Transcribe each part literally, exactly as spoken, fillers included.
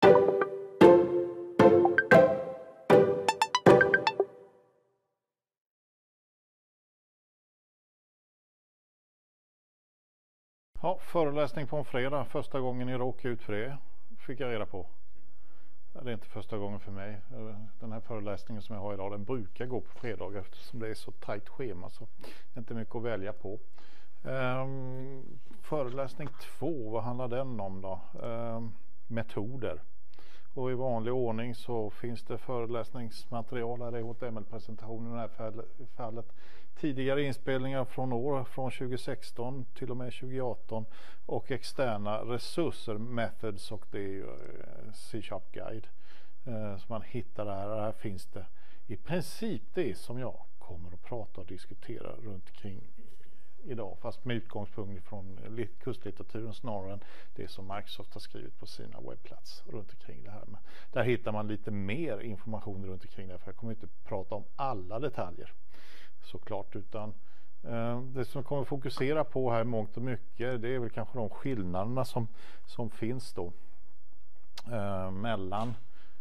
Ja, föreläsning på en fredag. Första gången jag råkade ut för det fick jag reda på. Det är inte första gången för mig. Den här föreläsningen som jag har idag, den brukar gå på fredagar eftersom det är så tajt schema, så det är inte mycket att välja på. Um, föreläsning två, vad handlar den om då? Um, metoder. Och i vanlig ordning så finns det föreläsningsmaterial här i H T M L-presentationen i det här fallet. Tidigare inspelningar från år från tjugo sexton till och med tjugo arton och externa resurser, methods, och det är ju C-sharp guide eh, som man hittar där. Här finns det i princip det som jag kommer att prata och diskutera runt kring idag, fast med utgångspunkt från kurslitteraturen snarare än det som Microsoft har skrivit på sina webbplatser runt omkring det här. Men där hittar man lite mer information runt omkring det, för jag kommer inte prata om alla detaljer såklart, utan eh, det som jag kommer fokusera på här mångt och mycket, det är väl kanske de skillnaderna som, som finns då eh, mellan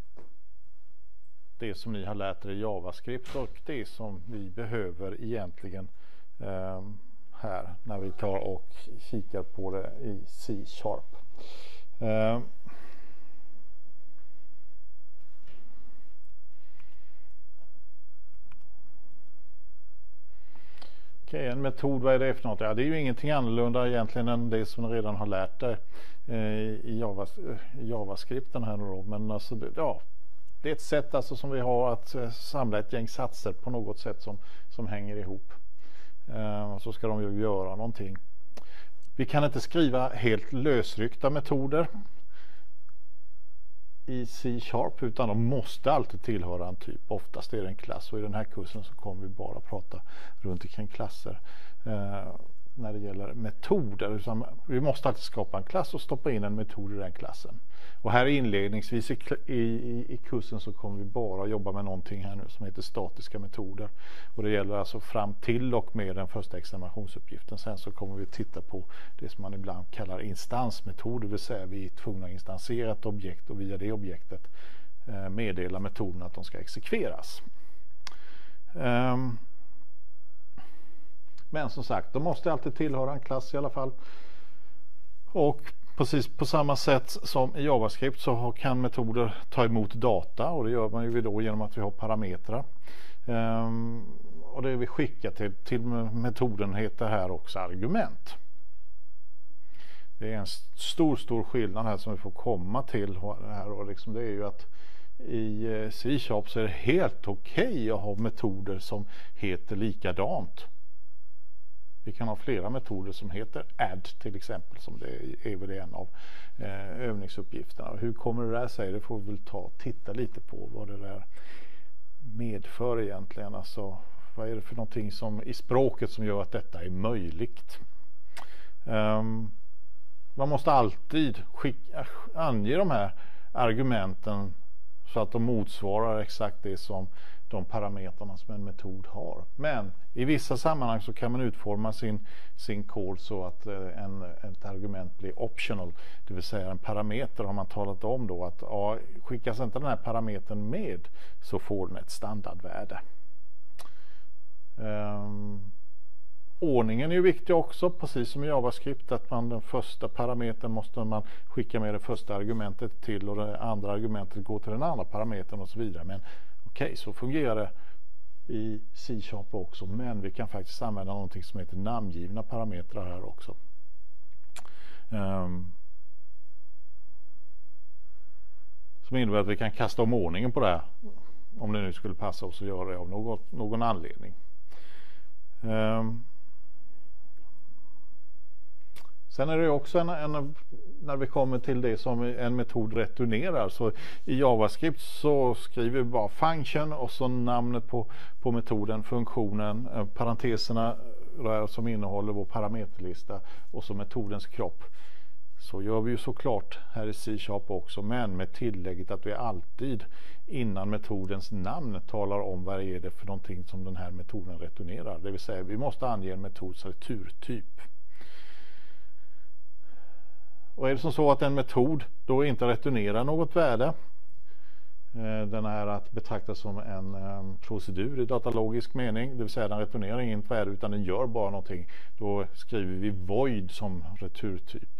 det som ni har lärt er i JavaScript och det som vi behöver egentligen eh, här när vi tar och kikar på det i C-sharp. Eh, Okej, en metod, vad är det för något? Ja, det är ju ingenting annorlunda egentligen än det som ni redan har lärt dig eh, i Javas, eh, JavaScripten här då, men alltså det, ja, det är ett sätt alltså som vi har att eh, samla ett gäng satser på något sätt som, som hänger ihop. Uh, så ska de ju göra någonting. Vi kan inte skriva helt lösryckta metoder i C-sharp, utan de måste alltid tillhöra en typ. Oftast är det en klass, och i den här kursen så kommer vi bara prata runt omkring klasser uh, när det gäller metoder. Utan vi måste alltid skapa en klass och stoppa in en metod i den klassen. Och här inledningsvis i, i, i kursen så kommer vi bara jobba med någonting här nu som heter statiska metoder. Och det gäller alltså fram till och med den första examinationsuppgiften. Sen så kommer vi titta på det som man ibland kallar instansmetoder, det vill säga vi är tvungna att instansera ett objekt och via det objektet eh, meddela metoden att de ska exekveras. Um, men som sagt, de måste alltid tillhöra en klass i alla fall. Och precis på samma sätt som i JavaScript så kan metoder ta emot data, och det gör man ju då genom att vi har parametrar. Um, och det vi skickar till, till metoden heter här också argument. Det är en stor stor skillnad här som vi får komma till här, och liksom det är ju att i C-sharp så är det helt okej okay att ha metoder som heter likadant. Vi kan ha flera metoder som heter add till exempel, som det är väl en av eh, övningsuppgifterna. Hur kommer det där sig? Det får vi väl ta och titta lite på vad det där medför egentligen. Alltså, vad är det för någonting som i språket som gör att detta är möjligt? Um, man måste alltid skicka, ange de här argumenten så att de motsvarar exakt det som de parametrarna som en metod har. Men i vissa sammanhang så kan man utforma sin, sin kod så att en, ett argument blir optional. Det vill säga en parameter har man talat om då att ja, skickas inte den här parametern med så får den ett standardvärde. Um, ordningen är ju viktig också, precis som i JavaScript, att man den första parametern måste man skicka med det första argumentet till och det andra argumentet går till den andra parametern och så vidare. Men okej, okay, så fungerar det i C-sharp också, men vi kan faktiskt använda någonting som heter namngivna parametrar här också. Um, som innebär att vi kan kasta om ordningen på det här, om det nu skulle passa oss att göra det av något, någon anledning. Um, Sen är det också en, en, när vi kommer till det som en metod returnerar, så i JavaScript så skriver vi bara function och så namnet på, på metoden, funktionen, parenteserna som innehåller vår parameterlista och så metodens kropp. Så gör vi ju såklart här i C-sharp också, men med tillägget att vi alltid innan metodens namn talar om vad är det för någonting som den här metoden returnerar. Det vill säga vi måste ange en metods returtyp. Och är det som så att en metod då inte returnerar något värde, den är att betrakta som en um, procedur i datalogisk mening, det vill säga den returnerar inget värde utan den gör bara någonting, då skriver vi void som returtyp.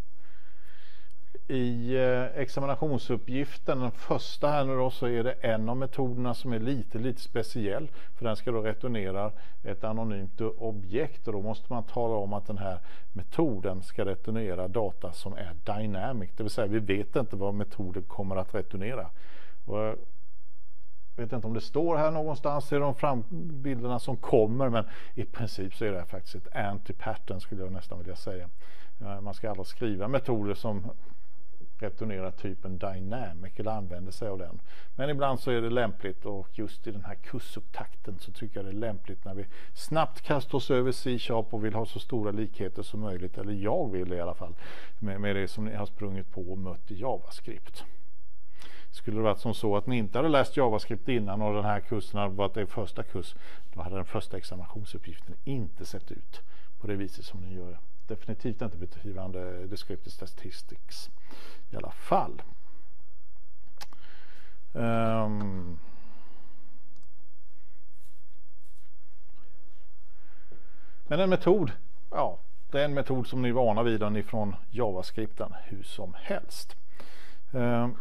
I eh, examinationsuppgiften, den första här nu då, så är det en av metoderna som är lite lite speciell, för den ska då returnera ett anonymt objekt, och då måste man tala om att den här metoden ska returnera data som är dynamic, det vill säga vi vet inte vad metoden kommer att returnera. Och jag vet inte om det står här någonstans i de fram bilderna som kommer, men i princip så är det faktiskt ett anti-pattern, skulle jag nästan vilja säga. Man ska aldrig skriva metoder som returnerar typen dynamic eller använder sig av den. Men ibland så är det lämpligt, och just i den här kursupptakten så tycker jag det är lämpligt när vi snabbt kastar oss över C-sharp och vill ha så stora likheter som möjligt, eller jag vill i alla fall, med, med det som ni har sprungit på och mött i JavaScript. Skulle det varit som så att ni inte hade läst JavaScript innan och den här kursen hade varit er första kurs, då hade den första examinationsuppgiften inte sett ut på det viset som den gör. Definitivt inte betydande descriptive statistics i alla fall. Um. Men en metod, ja, det är en metod som ni är vana vid den ifrån JavaScripten hur som helst. Um.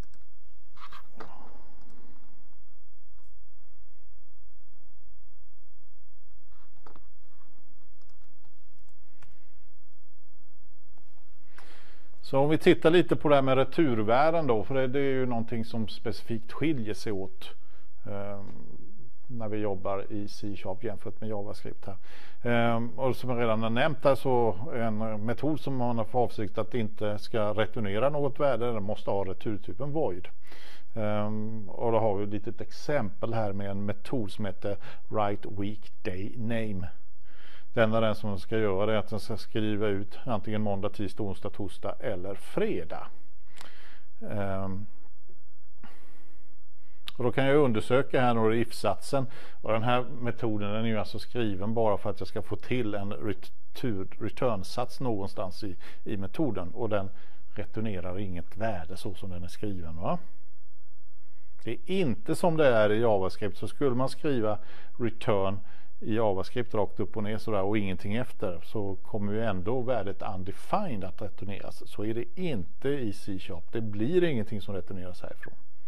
Så om vi tittar lite på det här med returvärden då, för det, det är ju någonting som specifikt skiljer sig åt eh, när vi jobbar i C-sharp jämfört med JavaScript här. Eh, och som jag redan har nämnt här, så en metod som man har för avsikt att inte ska returnera något värde, den måste ha returtypen void. Eh, och då har vi ett litet exempel här med en metod som heter write weekday name. Det enda den som ska göra är att den ska skriva ut antingen måndag, tisdag, onsdag, torsdag eller fredag. Um, och då kan jag undersöka här några if-satsen. Och den här metoden den är ju alltså skriven bara för att jag ska få till en retur, return-sats någonstans i, i metoden. Och den returnerar inget värde så som den är skriven, va? Det är inte som det är i JavaScript, så skulle man skriva return i JavaScript rakt upp och ner sådär och ingenting efter, så kommer ju ändå värdet undefined att returneras. Så är det inte i C-sharp. Det blir ingenting som returneras härifrån.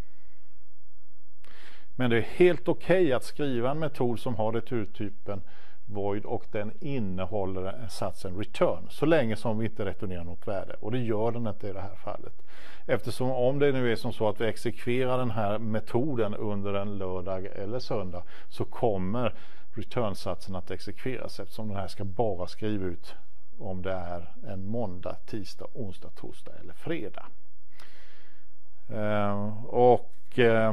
Men det är helt okej okay att skriva en metod som har returtypen void och den innehåller satsen return, så länge som vi inte returnerar något värde, och det gör den inte i det här fallet. Eftersom om det nu är som så att vi exekverar den här metoden under en lördag eller söndag, så kommer returnsatsen att exekveras, eftersom den här ska bara skriva ut om det är en måndag, tisdag, onsdag, torsdag eller fredag. Uh, och uh,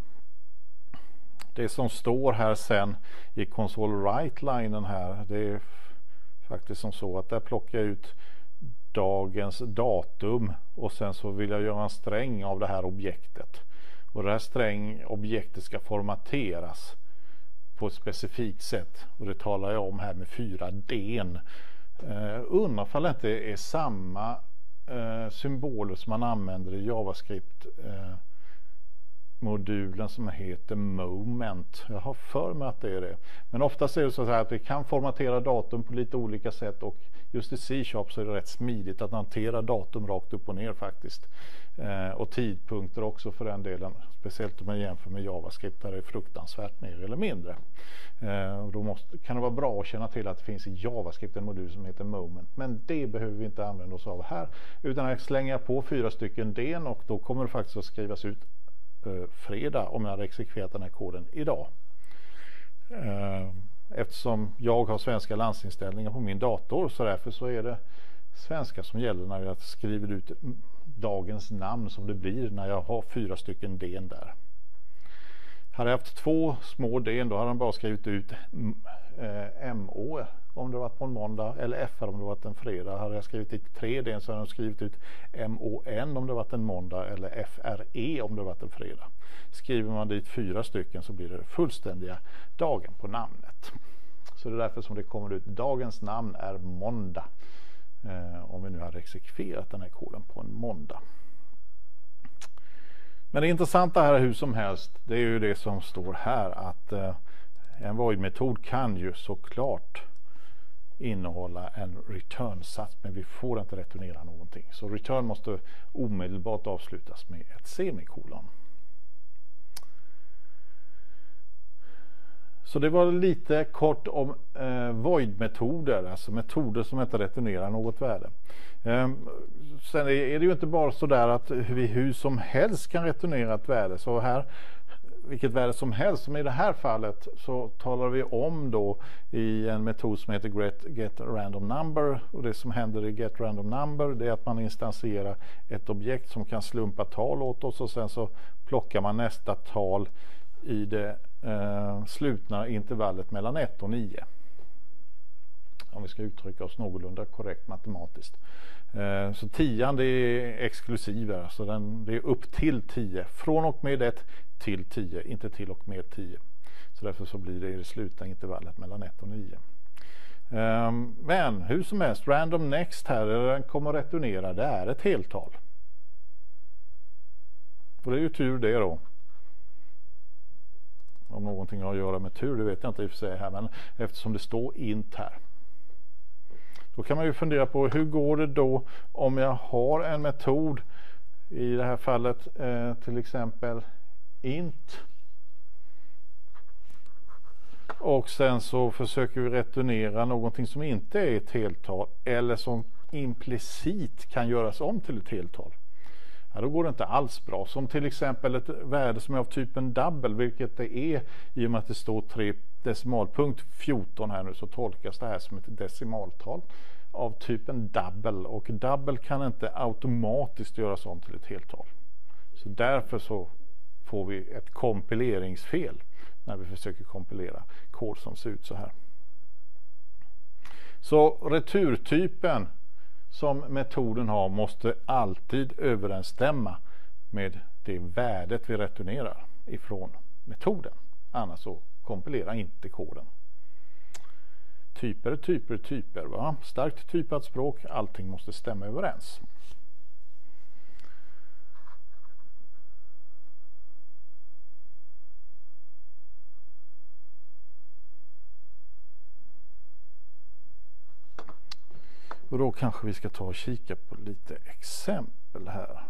det som står här sen i console write-linen här, det är faktiskt som så att där plockar jag ut dagens datum och sen så vill jag göra en sträng av det här objektet. Och det här sträng objektet ska formateras på ett specifikt sätt, och det talar jag om här med fyra D-n. Uh, undrar ifall det inte är samma uh, symboler som man använder i JavaScript uh, modulen som heter moment. Jag har för mig att det är det. Men oftast är det så här att vi kan formatera datum på lite olika sätt, och just i C-sharp så är det rätt smidigt att hantera datum rakt upp och ner faktiskt. Eh, och tidpunkter också för den delen. Speciellt om man jämför med JavaScript där det är fruktansvärt mer eller mindre. Eh, och då måste, kan det vara bra att känna till att det finns i JavaScript en modul som heter moment. Men det behöver vi inte använda oss av här. Utan jag slänger på fyra stycken D, och då kommer det faktiskt att skrivas ut eh, fredag om jag hade exekverat den här koden idag. Eh, eftersom jag har svenska landsinställningar på min dator, så därför så är det svenska som gäller när jag skriver ut dagens namn som det blir när jag har fyra stycken D där. Hade jag haft två små D, då hade han bara skrivit ut eh, M O om det varit på en måndag, eller F R om det varit en fredag. Hade jag skrivit ut tre D så hade jag skrivit ut M O N om det varit en måndag, eller F R E om det varit en fredag. Skriver man dit fyra stycken så blir det fullständiga dagen på namnet. Så det är därför som det kommer ut dagens namn är måndag. eh, om vi nu hade exekverat den här koden på en måndag. Men det intressanta här är hur som helst, det är ju det som står här, att eh, en void-metod kan ju såklart innehålla en return-sats, men vi får inte returnera någonting. Så return måste omedelbart avslutas med ett semikolon. Så det var lite kort om eh, void-metoder, alltså metoder som inte returnerar något värde. Eh, sen är det ju inte bara så där att vi hur som helst kan returnera ett värde. Så här, vilket värde som helst, som i det här fallet så talar vi om då i en metod som heter get, get random number, och det som händer i get random number det är att man instansierar ett objekt som kan slumpa tal åt oss, och sen så plockar man nästa tal i det eh, slutna intervallet mellan ett och nio. Om vi ska uttrycka oss någorlunda korrekt matematiskt. Eh, så tian det är exklusiv, så den, det är upp till tio. Från och med ett till tio, inte till och med tio. Så därför så blir det i det slutna intervallet mellan ett och nio. Eh, men hur som helst, random next här, den kommer returnera, det är ett heltal. Och det är ju tur det då. Om någonting har att göra med tur, det vet jag inte i och för sig här, men eftersom det står int här. Då kan man ju fundera på hur går det då om jag har en metod, i det här fallet eh, till exempel int, och sen så försöker vi returnera någonting som inte är ett heltal eller som implicit kan göras om till ett heltal. Ja, då går det inte alls bra. Som till exempel ett värde som är av typen double, vilket det är i och med att det står tre decimalpunkt fjorton här nu, så tolkas det här som ett decimaltal av typen double, och double kan inte automatiskt göras om till ett heltal. Så därför så får vi ett kompileringsfel när vi försöker kompilera kod som ser ut så här. Så returtypen som metoden har måste alltid överensstämma med det värdet vi returnerar ifrån metoden. Annars så kompilerar inte koden. Typer, typer, typer. Va? Starkt typat språk, allting måste stämma överens. Och då kanske vi ska ta och kika på lite exempel här.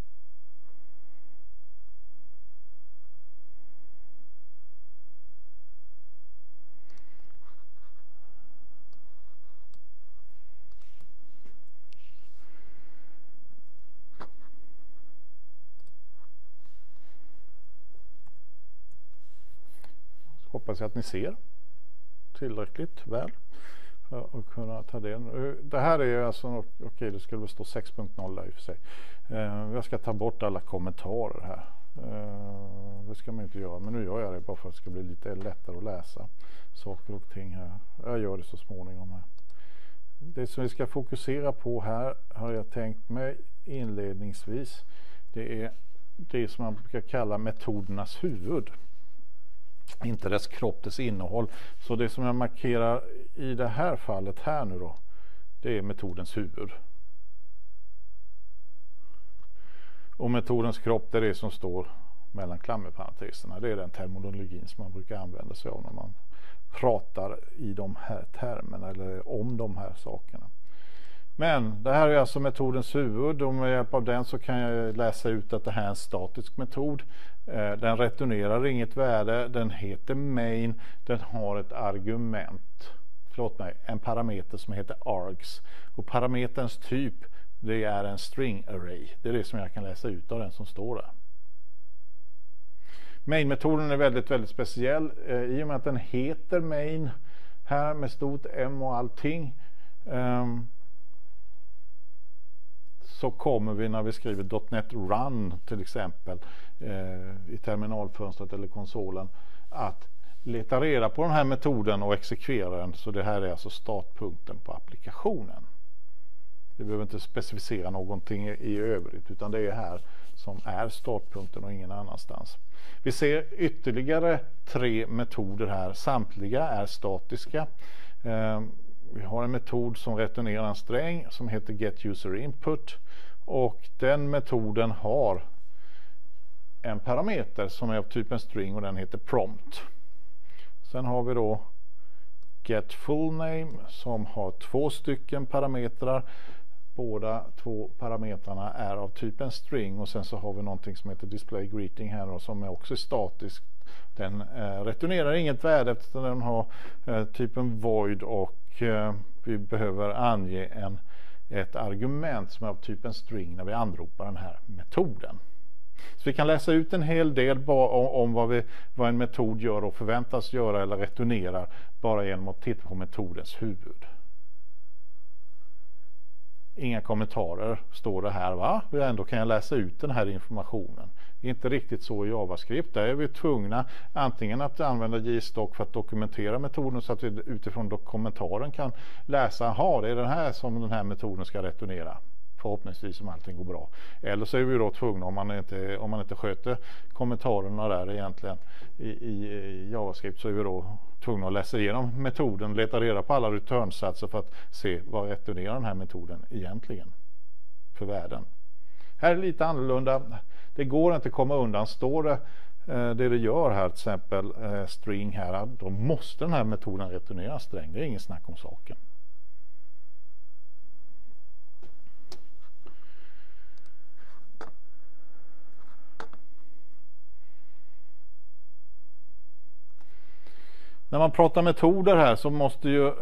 Hoppas jag att ni ser tillräckligt väl för att kunna ta det. Det här är alltså, okej okay, det skulle stå sex punkt noll där i och för sig. Eh, jag ska ta bort alla kommentarer här. Eh, det ska man inte göra, men nu gör jag det bara för att det ska bli lite lättare att läsa saker och ting här. Jag gör det så småningom här. Det som vi ska fokusera på här har jag tänkt mig inledningsvis. Det är det som man brukar kalla metodernas huvud. Inte dess kropp, dess innehåll. Så det som jag markerar i det här fallet här nu då, det är metodens huvud. Och metodens kropp, det är det som står mellan klammerparenteserna. Det är den terminologin som man brukar använda sig av när man pratar i de här termerna eller om de här sakerna. Men det här är alltså metodens huvud, och med hjälp av den så kan jag läsa ut att det här är en statisk metod. Den returnerar inget värde, den heter main, den har ett argument, förlåt mig, en parameter som heter args. Och parameterns typ, det är en string array. Det är det som jag kan läsa ut av den som står där. Main-metoden är väldigt, väldigt speciell i och med att den heter main här med stort M och allting. Um, så kommer vi när vi skriver .NET Run till exempel eh, i terminalfönstret eller konsolen att leta reda på den här metoden och exekvera den. Så det här är alltså startpunkten på applikationen. Vi behöver inte specificera någonting i, i övrigt, utan det är här som är startpunkten och ingen annanstans. Vi ser ytterligare tre metoder här. Samtliga är statiska. Eh, vi har en metod som returnerar en sträng som heter getUserInput, och den metoden har en parameter som är av typen string och den heter prompt. Sen har vi då getFullName som har två stycken parametrar. Båda två parametrarna är av typen string, och sen så har vi någonting som heter displayGreeting här då, som är också statisk. Den eh, returnerar inget värde eftersom den har eh, typen void, och eh, vi behöver ange en, ett argument som är av typen string när vi anropar den här metoden. Så vi kan läsa ut en hel del om, om vad, vi, vad en metod gör och förväntas göra eller returnerar bara genom att titta på metodens huvud. Inga kommentarer står det här, va? Och ändå kan jag läsa ut den här informationen. Det är inte riktigt så i JavaScript. Där är vi tvungna antingen att använda JStock för att dokumentera metoden så att vi utifrån kommentaren kan läsa, aha, det är den här som den här metoden ska returnera. Förhoppningsvis om allting går bra. Eller så är vi då tvungna, om man inte, om man inte sköter kommentarerna där egentligen i, i, i JavaScript, så är vi då tvungna att läsa igenom metoden, leta reda på alla returnsatser för att se vad returnerar den här metoden egentligen för värden. Här är det lite annorlunda. Det går inte att komma undan. Står det eh, det det gör här, till exempel eh, string här, då måste den här metoden returnera sträng. Det är ingen snack om saken. När man pratar metoder här så måste ju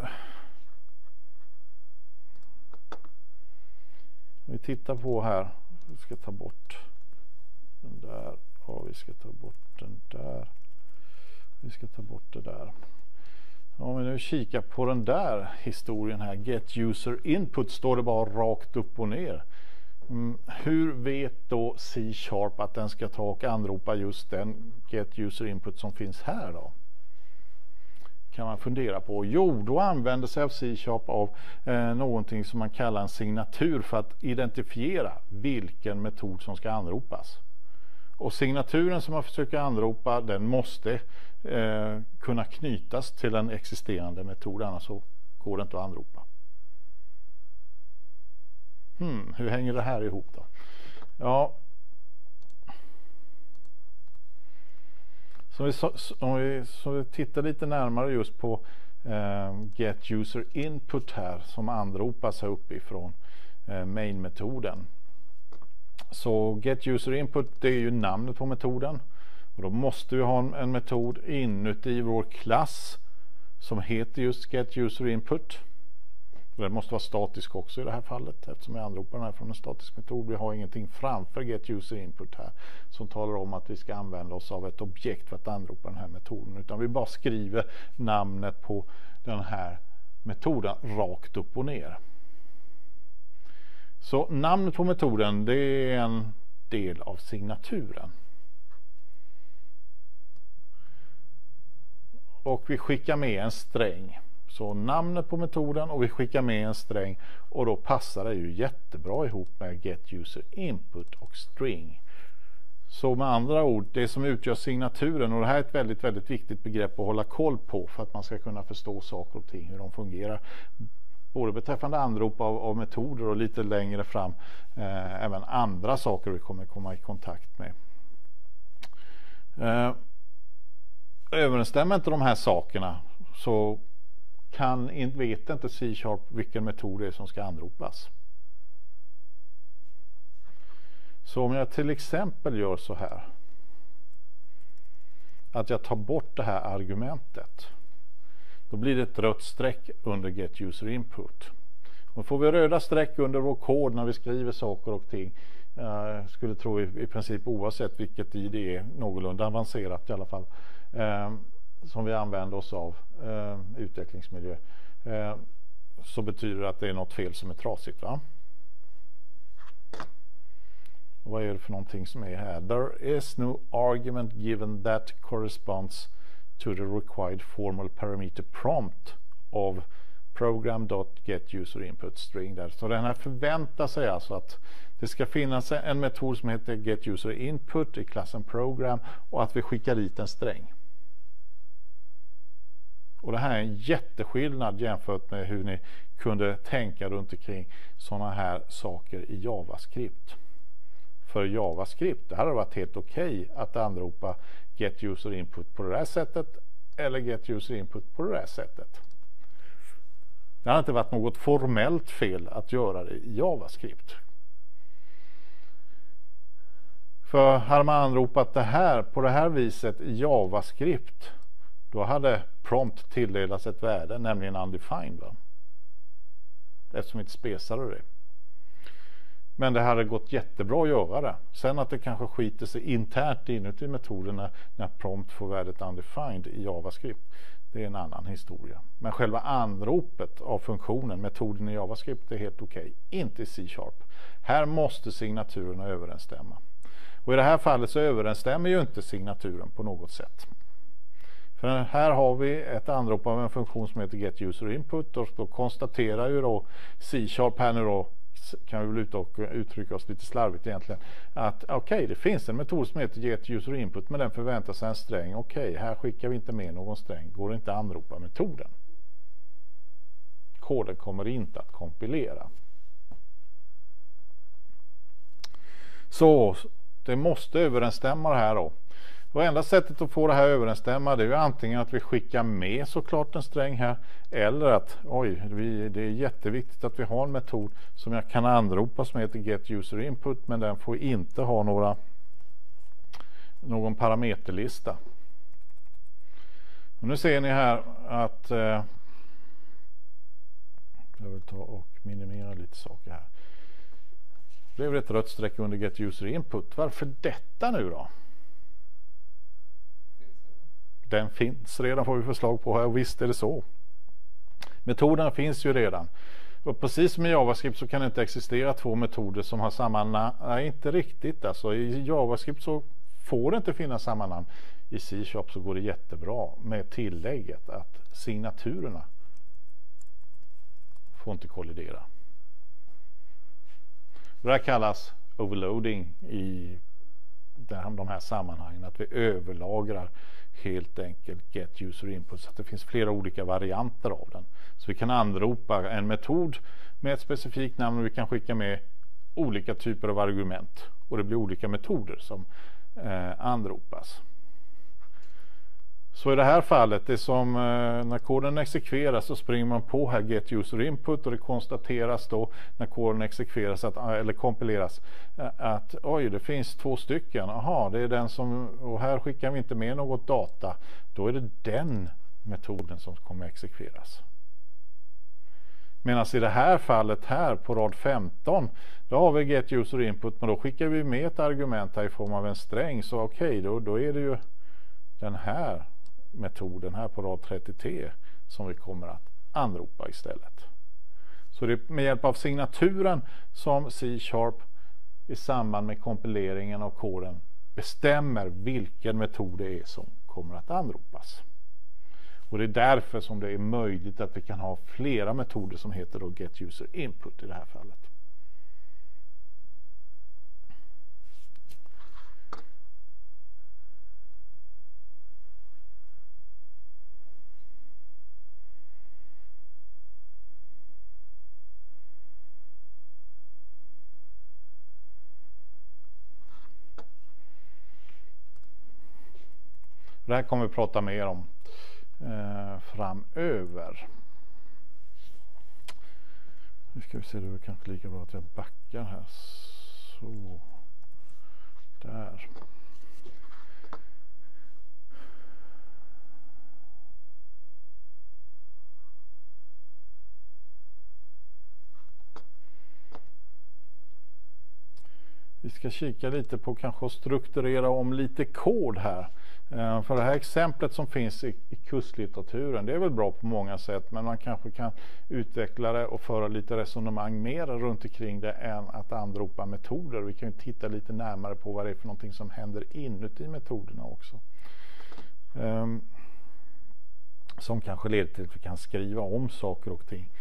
vi tittar på här, vi ska ta bort den där, och vi ska ta bort den där, vi ska ta bort det där. Om vi nu kikar på den där historien här, getUserInput, står det bara rakt upp och ner. Mm, hur vet då C-sharp att den ska ta och anropa just den getUserInput som finns här då? Kan man fundera på. Jo, då använder sig av C-sharp av eh, någonting som man kallar en signatur för att identifiera vilken metod som ska anropas. Och signaturen som man försöker anropa, den måste eh, kunna knytas till en existerande metod, annars så går det inte att anropa. Hmm, hur hänger det här ihop då? Ja, så vi, så, om vi, så vi tittar lite närmare just på eh, getUserInput här som anropas här uppifrån eh, main-metoden. Så getUserInput, det är ju namnet på metoden, och då måste vi ha en, en metod inuti vår klass som heter just getUserInput. Den måste vara statisk också i det här fallet, eftersom jag anropar den här från en statisk metod. Vi har ingenting framför getUserInput här som talar om att vi ska använda oss av ett objekt för att anropa den här metoden, utan vi bara skriver namnet på den här metoden rakt upp och ner. Så namnet på metoden, det är en del av signaturen. Och vi skickar med en sträng. Så namnet på metoden, och vi skickar med en sträng, och då passar det ju jättebra ihop med getUserInput och string. Så med andra ord, det som utgör signaturen, och det här är ett väldigt väldigt viktigt begrepp att hålla koll på för att man ska kunna förstå saker och ting, hur de fungerar. Både beträffande anrop av, av metoder och lite längre fram eh, även andra saker vi kommer komma i kontakt med. Eh, överensstämmer inte de här sakerna så kan, vet inte C-sharp vilken metod det är som ska anropas. Så om jag till exempel gör så här, att jag tar bort det här argumentet, då blir det ett rött streck under getUserInput. Då får vi röda streck under vår kod när vi skriver saker och ting. Jag skulle tro i, i princip oavsett vilket I D E, någorlunda avancerat i alla fall, eh, som vi använder oss av, eh, utvecklingsmiljö, eh, så betyder det att det är något fel som är trasigt, va? Och vad är det för någonting som är här? There is no argument given that corresponds to the required formal parameter prompt of program.getUserInputString där. Så den här förväntar sig alltså att det ska finnas en metod som heter getUserInput i klassen program och att vi skickar dit en sträng. Och det här är en jätteskillnad jämfört med hur ni kunde tänka runt omkring sådana här saker i JavaScript. För JavaScript, det hade varit helt okej okay att anropa get user input på det här sättet eller get user input på det här sättet. Det har inte varit något formellt fel att göra det i JavaScript. För hade man anropat det här på det här viset i JavaScript, då hade prompt tilldelats ett värde, nämligen undefined, va? Eftersom vi inte spesade det. Men det hade gått jättebra att göra det. Sen att det kanske skiter sig internt inuti metoderna när prompt får värdet undefined i JavaScript, det är en annan historia. Men själva anropet av funktionen, metoden i JavaScript, är helt okej. Okay. Inte i C-sharp. Här måste signaturerna överensstämma. Och i det här fallet så överensstämmer ju inte signaturen på något sätt. För här har vi ett anrop av en funktion som heter get user input, och då konstaterar ju då C-sharp här nu då, kan vi väl ut och uttrycka oss lite slarvigt egentligen, att okej, okay, det finns en metod som heter get user input, men den förväntar sig en sträng. Okej, okay, här skickar vi inte med någon sträng, går det inte att anropa metoden. Koden kommer inte att kompilera. Så det måste överensstämma det här då. Och enda sättet att få det här överensstämma, det är ju antingen att vi skickar med såklart en sträng här, eller att oj, vi, det är jätteviktigt att vi har en metod som jag kan anropa som heter get user input, men den får inte ha några någon parameterlista. Och nu ser ni här att eh, jag vill ta och minimera lite saker här. Det blev ett rött streck under get user input. Varför detta nu då? Den finns redan, får vi förslag på här, och visst är det så. Metoderna finns ju redan. Och precis som i JavaScript så kan det inte existera två metoder som har samma namn. Nej, inte riktigt. Alltså, i JavaScript så får det inte finnas samma namn. I C-sharp så går det jättebra med tillägget att signaturerna får inte kollidera. Det här kallas overloading i de här sammanhangen, att vi överlagrar helt enkelt get user input så att det finns flera olika varianter av den. Så vi kan anropa en metod med ett specifikt namn och vi kan skicka med olika typer av argument och det blir olika metoder som eh, anropas. Så i det här fallet, det som eh, när koden exekveras så springer man på här get user input och det konstateras då när koden exekveras att, eller kompileras att oj, det finns två stycken. Aha, det är den som, och här skickar vi inte med något data. Då är det den metoden som kommer exekveras. Medan i det här fallet här på rad femton, då har vi get user input, men då skickar vi med ett argument här i form av en sträng. Så okej, okay, då, då är det ju den här metoden här på rad trettiotre som vi kommer att anropa istället. Så det är med hjälp av signaturen som C-sharp i samband med kompileringen av koden bestämmer vilken metod det är som kommer att anropas. Och det är därför som det är möjligt att vi kan ha flera metoder som heter då get user input i det här fallet. Det här kommer vi prata mer om eh, framöver. Nu ska vi se, det är kanske lika bra att jag backar här. Så. Där. Vi ska kika lite på kanske att strukturera om lite kod här. För det här exemplet som finns i, i kurslitteraturen, det är väl bra på många sätt, men man kanske kan utveckla det och föra lite resonemang mer runt omkring det än att anropa metoder. Vi kan ju titta lite närmare på vad det är för någonting som händer inuti metoderna också. Um, som kanske leder till att vi kan skriva om saker och ting.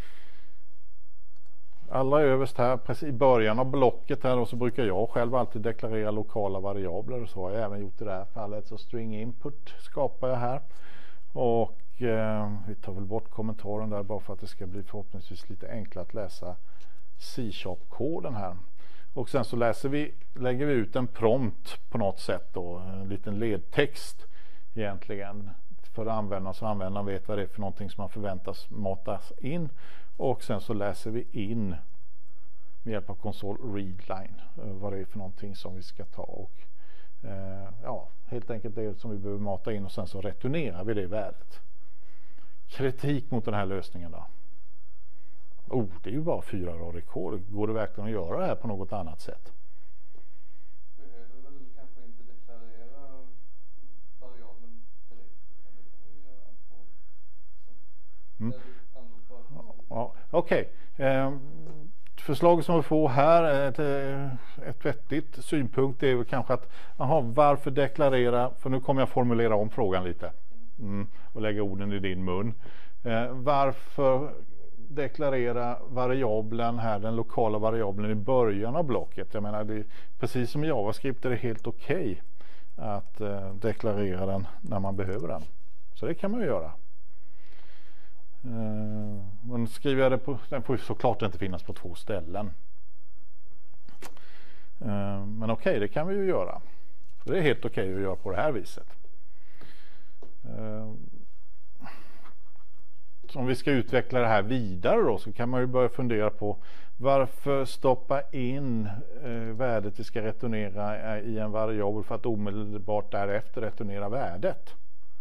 Alla överst här, precis i början av blocket här, och så brukar jag själv alltid deklarera lokala variabler, och så har jag även gjort i det här fallet. Så string input skapar jag här, och eh, vi tar väl bort kommentaren där bara för att det ska bli förhoppningsvis lite enklare att läsa C-sharp-koden här. Och sen så läser vi, lägger vi ut en prompt på något sätt då, en liten ledtext egentligen för användaren, så användaren vet vad det är för någonting som man förväntas matas in, och sen så läser vi in med hjälp av konsol readline vad det är för någonting som vi ska ta, och eh, ja, helt enkelt det som vi behöver mata in, och sen så returnerar vi det värdet. Kritik mot den här lösningen då? Oh, det är ju bara fyra rader kod. Går det verkligen att göra det här på något annat sätt? Behöver väl kanske inte deklarera variabeln direkt, utan det kan du göra på mm. Ja, okej. Okay. Eh, förslaget som vi får här, ett, ett vettigt synpunkt, är väl kanske att aha, varför deklarera, för nu kommer jag formulera om frågan lite mm, och lägga orden i din mun. Eh, varför deklarera variablen här, den lokala variabeln i början av blocket? Jag menar, det är, precis som i JavaScript är det helt okej okay att eh, deklarera den när man behöver den. Så det kan man ju göra. Uh, men skriver jag det på, den får ju såklart inte finnas på två ställen. Uh, men okej, okay, det kan vi ju göra. För det är helt okej okay att göra på det här viset. Uh, om vi ska utveckla det här vidare då, så kan man ju börja fundera på varför stoppa in uh, värdet vi ska returnera i en variabel för att omedelbart därefter returnera värdet.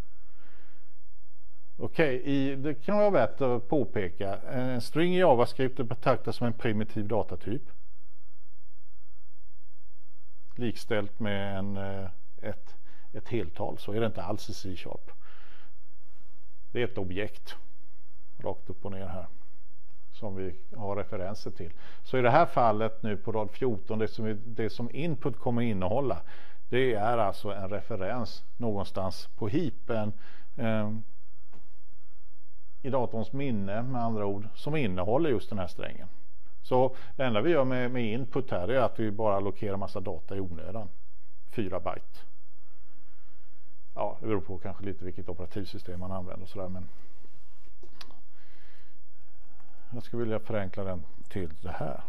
Okej, okay, det kan vara värt att påpeka. En string i JavaScript betraktas som en primitiv datatyp. Likställt med en, ett, ett heltal, så är det inte alls i C-sharp. Det är ett objekt, rakt upp och ner här, som vi har referenser till. Så i det här fallet nu på rad fjorton, det som, det som input kommer innehålla, det är alltså en referens någonstans på heapen, eh, i datorns minne med andra ord, som innehåller just den här strängen. Så det enda vi gör med, med input här är att vi bara allokerar massa data i onödan. fyra byte. Ja, det beror på kanske lite vilket operativsystem man använder och sådär, men jag skulle vilja förenkla den till det här.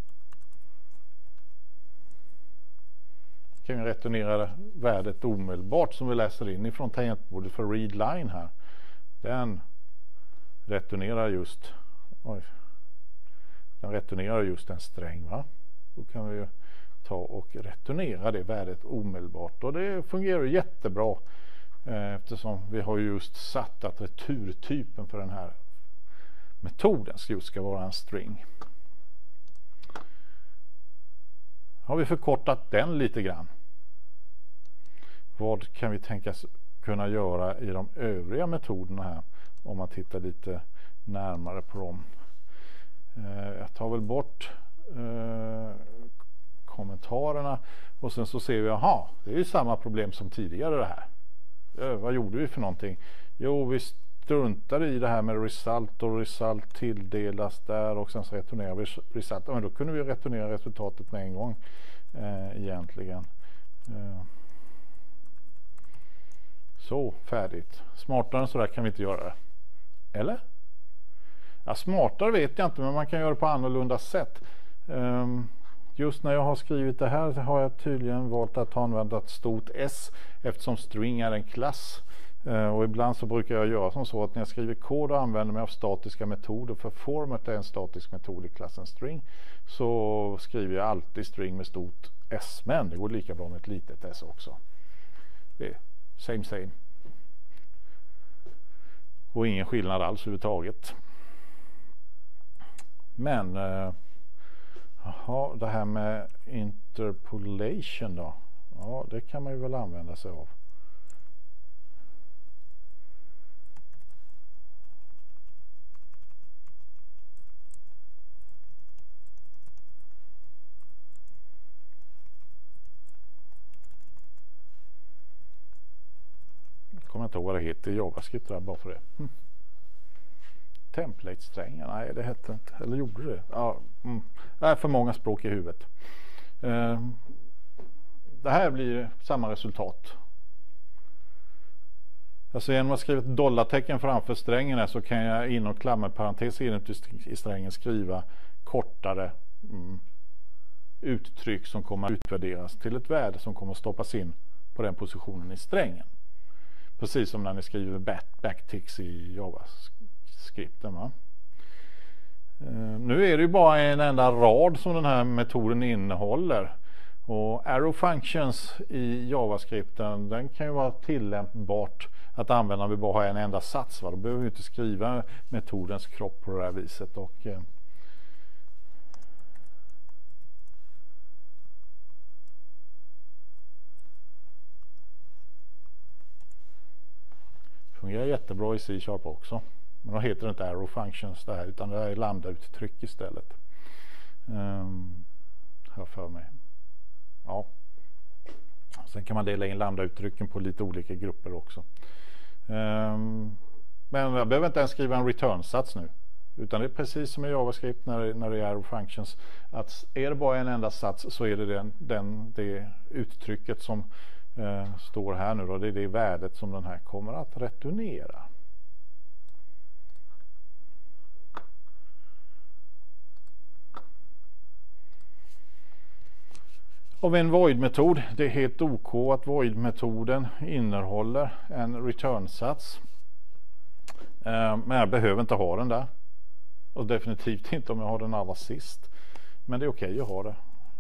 Kan vi returnera värdet omedelbart som vi läser in ifrån tangentbordet för readline här. Den returnerar just oj, den returnerar just en sträng, va? Då kan vi ju ta och returnera det värdet omedelbart, och det fungerar jättebra eh, eftersom vi har just satt att returtypen för den här metoden ska, ska vara en string. Har vi förkortat den lite grann. Vad kan vi tänkas kunna göra i de övriga metoderna här? Om man tittar lite närmare på dem. Eh, jag tar väl bort eh, kommentarerna, och sen så ser vi, aha, det är ju samma problem som tidigare det här. Eh, vad gjorde vi för någonting? Jo, vi struntade i det här med result, och result tilldelas där, och sen så returnerar vi result. Men då kunde vi returnera resultatet med en gång eh, egentligen. Eh. Så, färdigt. Smartare än så där kan vi inte göra det. Eller? Ja, smartare vet jag inte, men man kan göra det på annorlunda sätt. Um, just när jag har skrivit det här har jag tydligen valt att använda ett stort S, eftersom string är en klass. Uh, och ibland så brukar jag göra som så att när jag skriver kod och använder mig av statiska metoder, för format är en statisk metod i klassen string, så skriver jag alltid string med stort S, men det går lika bra med ett litet S också. Det är same same. Och ingen skillnad alls överhuvudtaget. Men eh, aha, det här med interpolation då. Ja, det kan man ju väl använda sig av. Kommer inte ihåg vad det heter i JavaScript där, bara för det. Hm. Template-strängen, nej det hette inte, eller gjorde det? Ja, mm. Det är för många språk i huvudet. Eh, det här blir samma resultat. Alltså genom att skriva ett dollartecken framför strängen här så kan jag inom klammerparentes i strängen skriva kortare mm, uttryck som kommer att utvärderas till ett värde som kommer att stoppas in på den positionen i strängen. Precis som när ni skriver back, backticks i JavaScripten. Va? Uh, nu är det ju bara en enda rad som den här metoden innehåller. Och arrow functions i JavaScripten, den kan ju vara tillämpbart att använda om vi bara har en enda sats. Va? Då behöver vi inte skriva metodens kropp på det här viset. Och, uh, fungerar jättebra i C-sharp också. Men då heter det inte arrow functions det här, utan det här är lambda-uttryck istället. Um, här för mig. Ja. Sen kan man dela in lambda-uttrycken på lite olika grupper också. Um, men jag behöver inte ens skriva en return-sats nu. Utan det är precis som i JavaScript när det, när det är arrow functions. Att är det bara en enda sats så är det den, den, det uttrycket som Uh, står här nu då, det är det värdet som den här kommer att returnera. Av en void-metod, det är helt OK att void-metoden innehåller en return-sats. Uh, men jag behöver inte ha den där. Och definitivt inte om jag har den allra sist. Men det är okej att ha det.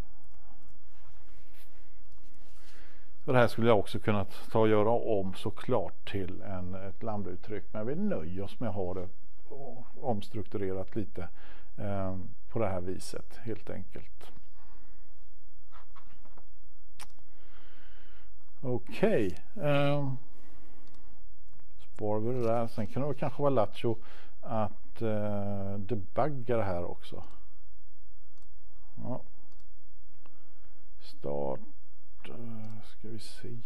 Och det här skulle jag också kunna ta och göra om såklart till en, ett lambda-uttryck. Men vi nöjer oss med att ha det omstrukturerat lite eh, på det här viset helt enkelt. Okej. Okay. Eh, sparar vi det där. Sen kan det kanske vara lattjo att eh, debugga det här också. Ja. Start. Ska vi se.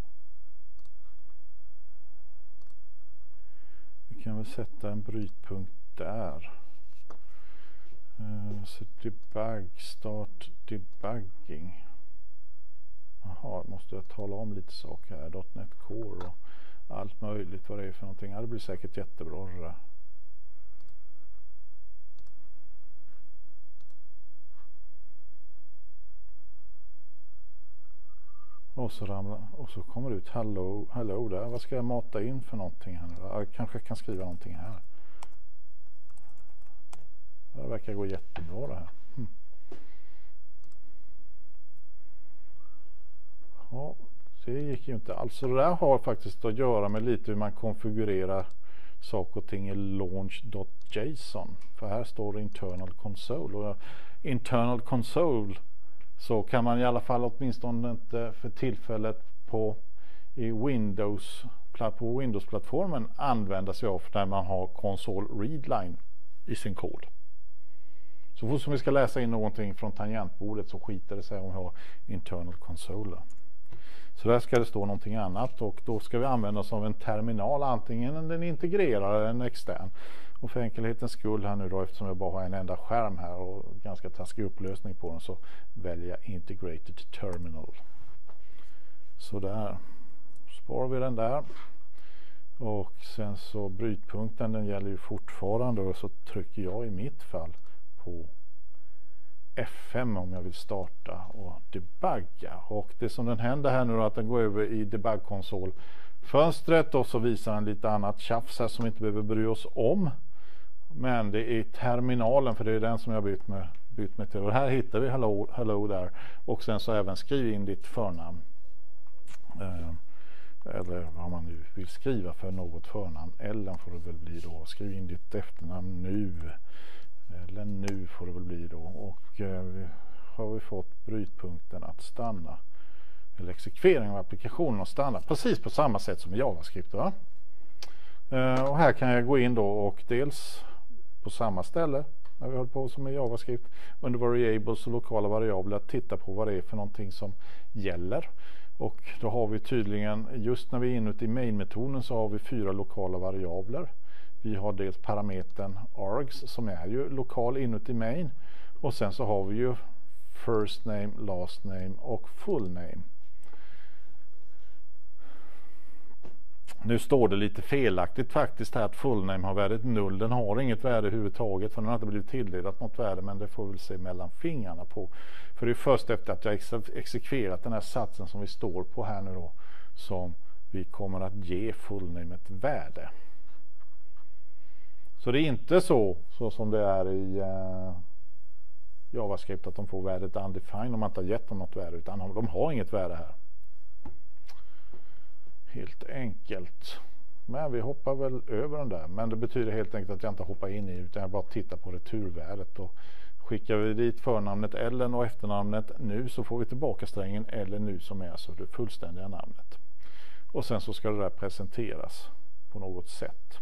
Vi kan väl sätta en brytpunkt där. Uh, så debug, start debugging. Jaha, måste jag tala om lite saker här. .NET Core och allt möjligt vad det är för någonting. Ja, det blir säkert jättebra det där. Och så ramlar, och så kommer det ut hello, hello där. Vad ska jag mata in för någonting här nu? Jag kanske kan skriva någonting här. Det verkar gå jättebra det här. Hm. Ja, det gick ju inte alls. Så det där har faktiskt att göra med lite hur man konfigurerar saker och ting i launch.json. För här står det internal console. Och internal console så kan man i alla fall åtminstone inte för tillfället på i Windows på Windows-plattformen använda sig av när man har console readline i sin kod. Så fort som vi ska läsa in någonting från tangentbordet så skiter det sig om vi har internal console. Så där ska det stå någonting annat och då ska vi använda oss av en terminal, antingen den integrerar eller en extern. Och för enkelhetens skull här nu då, eftersom jag bara har en enda skärm här och ganska taskig upplösning på den, så väljer jag Integrated Terminal. Så där sparar vi den där. Och sen så brytpunkten, den gäller ju fortfarande, och så trycker jag i mitt fall på F fem om jag vill starta och debugga. Och det som den händer här nu är att den går över i debugkonsolfönstret och så visar den lite annat tjafs här som vi inte behöver bry oss om. Men det är terminalen, för det är den som jag bytt med, bytt med till. Och här hittar vi hello, hello där. Och sen så även skriv in ditt förnamn. Eh, eller vad man nu vill skriva för något förnamn. Eller får det väl bli då. Skriv in ditt efternamn nu. Eller nu får det väl bli då. Och eh, vi har vi fått brytpunkten att stanna. Eller exekvering av applikationen att stanna. Precis på samma sätt som i JavaScript. Va? Eh, och här kan jag gå in då och dels på samma ställe när vi håller på som i JavaScript under variables och lokala variabler att titta på vad det är för någonting som gäller. Och då har vi tydligen, just när vi är inuti main-metoden så har vi fyra lokala variabler. Vi har dels parametern args som är ju lokal inuti main, och sen så har vi ju first name, last name och full name. Nu står det lite felaktigt faktiskt här att fullname har värdet noll. Den har inget värde överhuvudtaget, för den har inte blivit tilldelat något värde, men det får vi väl se mellan fingrarna på. För det är först efter att jag ex- exekverat den här satsen som vi står på här nu då som vi kommer att ge fullname ett värde. Så det är inte så, så som det är i uh, JavaScript att de får värdet undefined om man inte har gett dem något värde, utan de har inget värde här. Helt enkelt. Men vi hoppar väl över den där. Men det betyder helt enkelt att jag inte hoppar in i, utan jag bara tittar på returvärdet. Och skickar vi dit förnamnet eller och efternamnet nu, så får vi tillbaka strängen eller nu, som är alltså det fullständiga namnet. Och sen så ska det där presenteras på något sätt.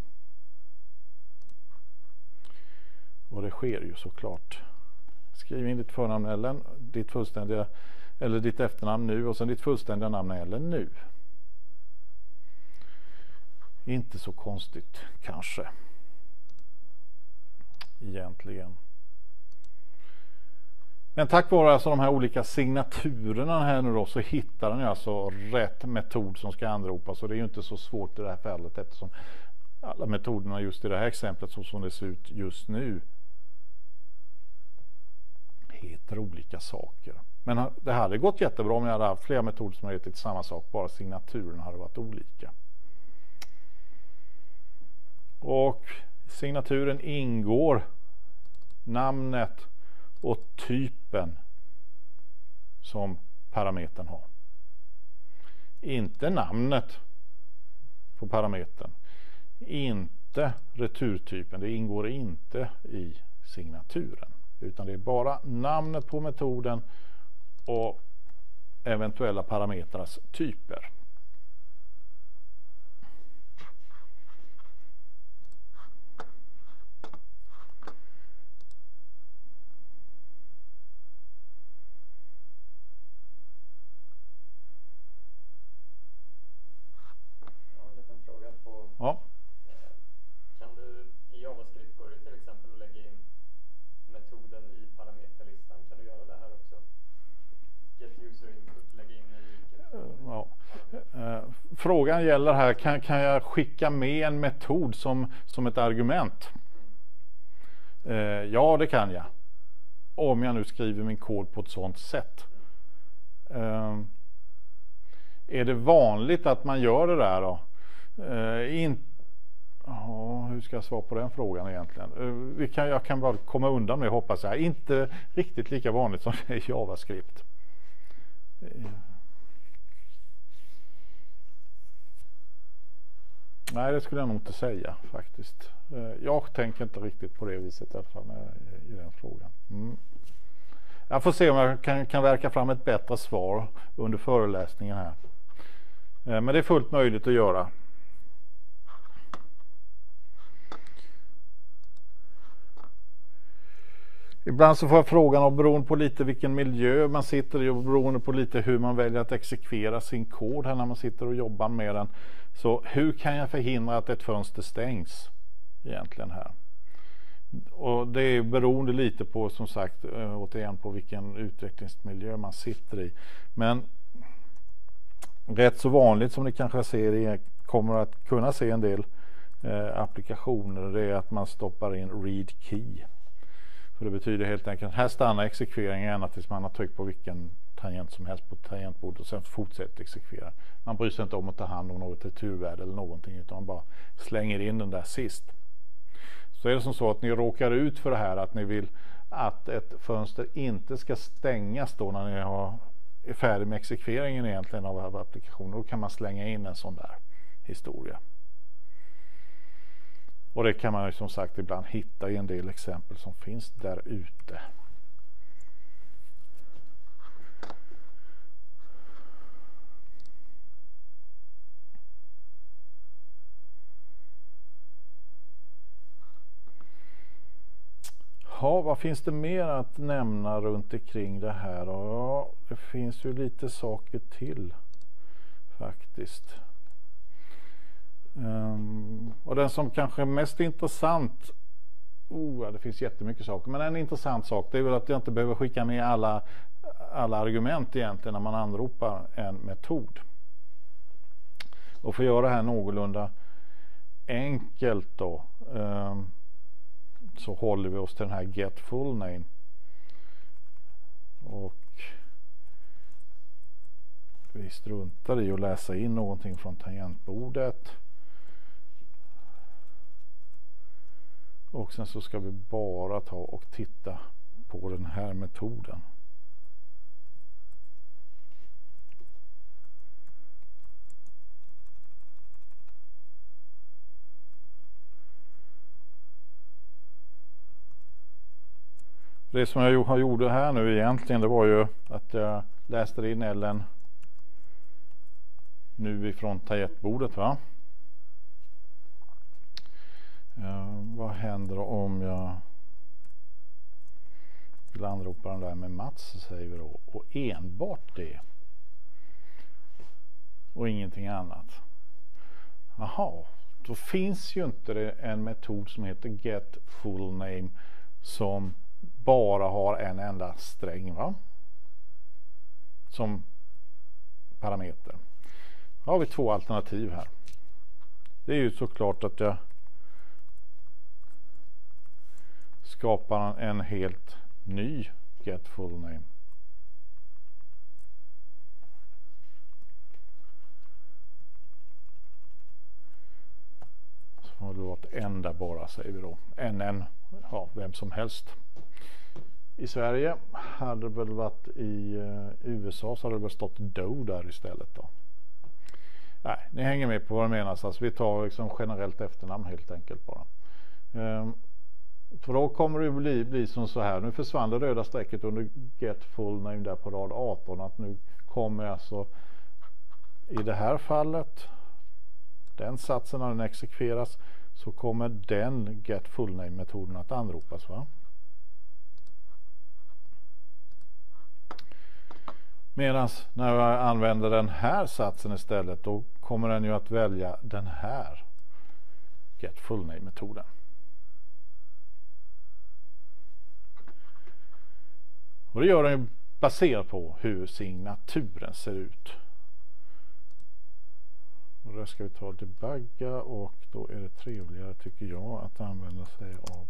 Och det sker ju såklart. Skriv in ditt förnamn eller ditt fullständiga eller ditt efternamn nu, och sen ditt fullständiga namn eller nu. Inte så konstigt kanske egentligen. Men tack vare alltså de här olika signaturerna här nu då, så hittar den alltså rätt metod som ska anropas, och det är ju inte så svårt i det här fallet, eftersom alla metoderna just i det här exemplet så som det ser ut just nu heter olika saker. Men det hade gått jättebra om jag hade haft flera metoder som hade hetat samma sak, bara signaturen hade varit olika. Och i signaturen ingår namnet och typen som parametern har. Inte namnet på parametern. Inte returtypen. Det ingår inte i signaturen. Utan det är bara namnet på metoden och eventuella parametrars typer. Ja. Kan du i JavaScript går det till exempel att lägga in metoden i parameterlistan? Kan du göra det här också? Get user input, lägga in i ja. Frågan gäller här, kan, kan jag skicka med en metod som, som ett argument? Mm. Eh, ja, det kan jag. Om jag nu skriver min kod på ett sådant sätt. Mm. Eh, är det vanligt att man gör det där då? Uh, in, oh, hur ska jag svara på den frågan egentligen? Uh, vi kan, jag kan bara komma undan med, hoppas jag. Inte riktigt lika vanligt som det är i JavaScript. Uh. Nej, det skulle jag nog inte säga faktiskt. Uh, jag tänker inte riktigt på det viset i alla fall i den frågan. Mm. Jag får se om jag kan, kan verka fram ett bättre svar under föreläsningen här. Uh, men det är fullt möjligt att göra. Ibland så får jag frågan om beroende på lite vilken miljö man sitter i och beroende på lite hur man väljer att exekvera sin kod här när man sitter och jobbar med den. Så hur kan jag förhindra att ett fönster stängs egentligen här? Och det är beroende lite på, som sagt, återigen på vilken utvecklingsmiljö man sitter i. Men rätt så vanligt som ni kanske ser är, kommer att kunna se en del eh, applikationer, det är att man stoppar in read key. För det betyder helt enkelt att här stannar exekveringen ända tills man har tryckt på vilken tangent som helst på tangentbordet och sen fortsätter exekvera. Man bryr sig inte om att ta hand om något returvärde eller någonting, utan man bara slänger in den där sist. Så är det som så att ni råkar ut för det här att ni vill att ett fönster inte ska stängas då när ni har, är färdig med exekveringen egentligen av applikationen. Då kan man slänga in en sån där historia. Och det kan man ju som sagt ibland hitta i en del exempel som finns där ute. Ja, vad finns det mer att nämna runt omkring det här? Ja, det finns ju lite saker till faktiskt. Um, och den som kanske är mest intressant, oh, det finns jättemycket saker, men en intressant sak, det är väl att jag inte behöver skicka med alla, alla argument egentligen när man anropar en metod. Och för att göra det här någorlunda enkelt då eh, så håller vi oss till den här get full name. Och vi struntar i att läsa in någonting från tangentbordet. Och sen så ska vi bara ta och titta på den här metoden. Det som jag har gjort här nu egentligen, det var ju att jag läste in Ellen nu ifrån tangentbordet, va? Uh, vad händer om jag vill anropa den där med Mats, säger vi då, och enbart det och ingenting annat? Jaha, då finns ju inte det en metod som heter get full name som bara har en enda sträng, va? Som parameter. Då har vi två alternativ här. Det är ju såklart att jag skapar en helt ny get full name. Så får det vara ett enda bara, säger vi då. En, en, ja, vem som helst. I Sverige hade det väl varit i uh, U S A så hade det väl stått do där istället då. Nej, ni hänger med på vad det menas. Alltså vi tar liksom generellt efternamn helt enkelt bara. Um, för då kommer det bli, bli som så här. Nu försvann det röda strecket under get full name där på rad arton. Att nu kommer alltså i det här fallet den satsen när den exekveras så kommer den get full name metoden att anropas, va? Medan när jag använder den här satsen istället, då kommer den ju att välja den här get full name metoden. Och det gör den ju baserat på hur signaturen ser ut. Och där ska vi ta debugga, och då är det trevligare, tycker jag, att använda sig av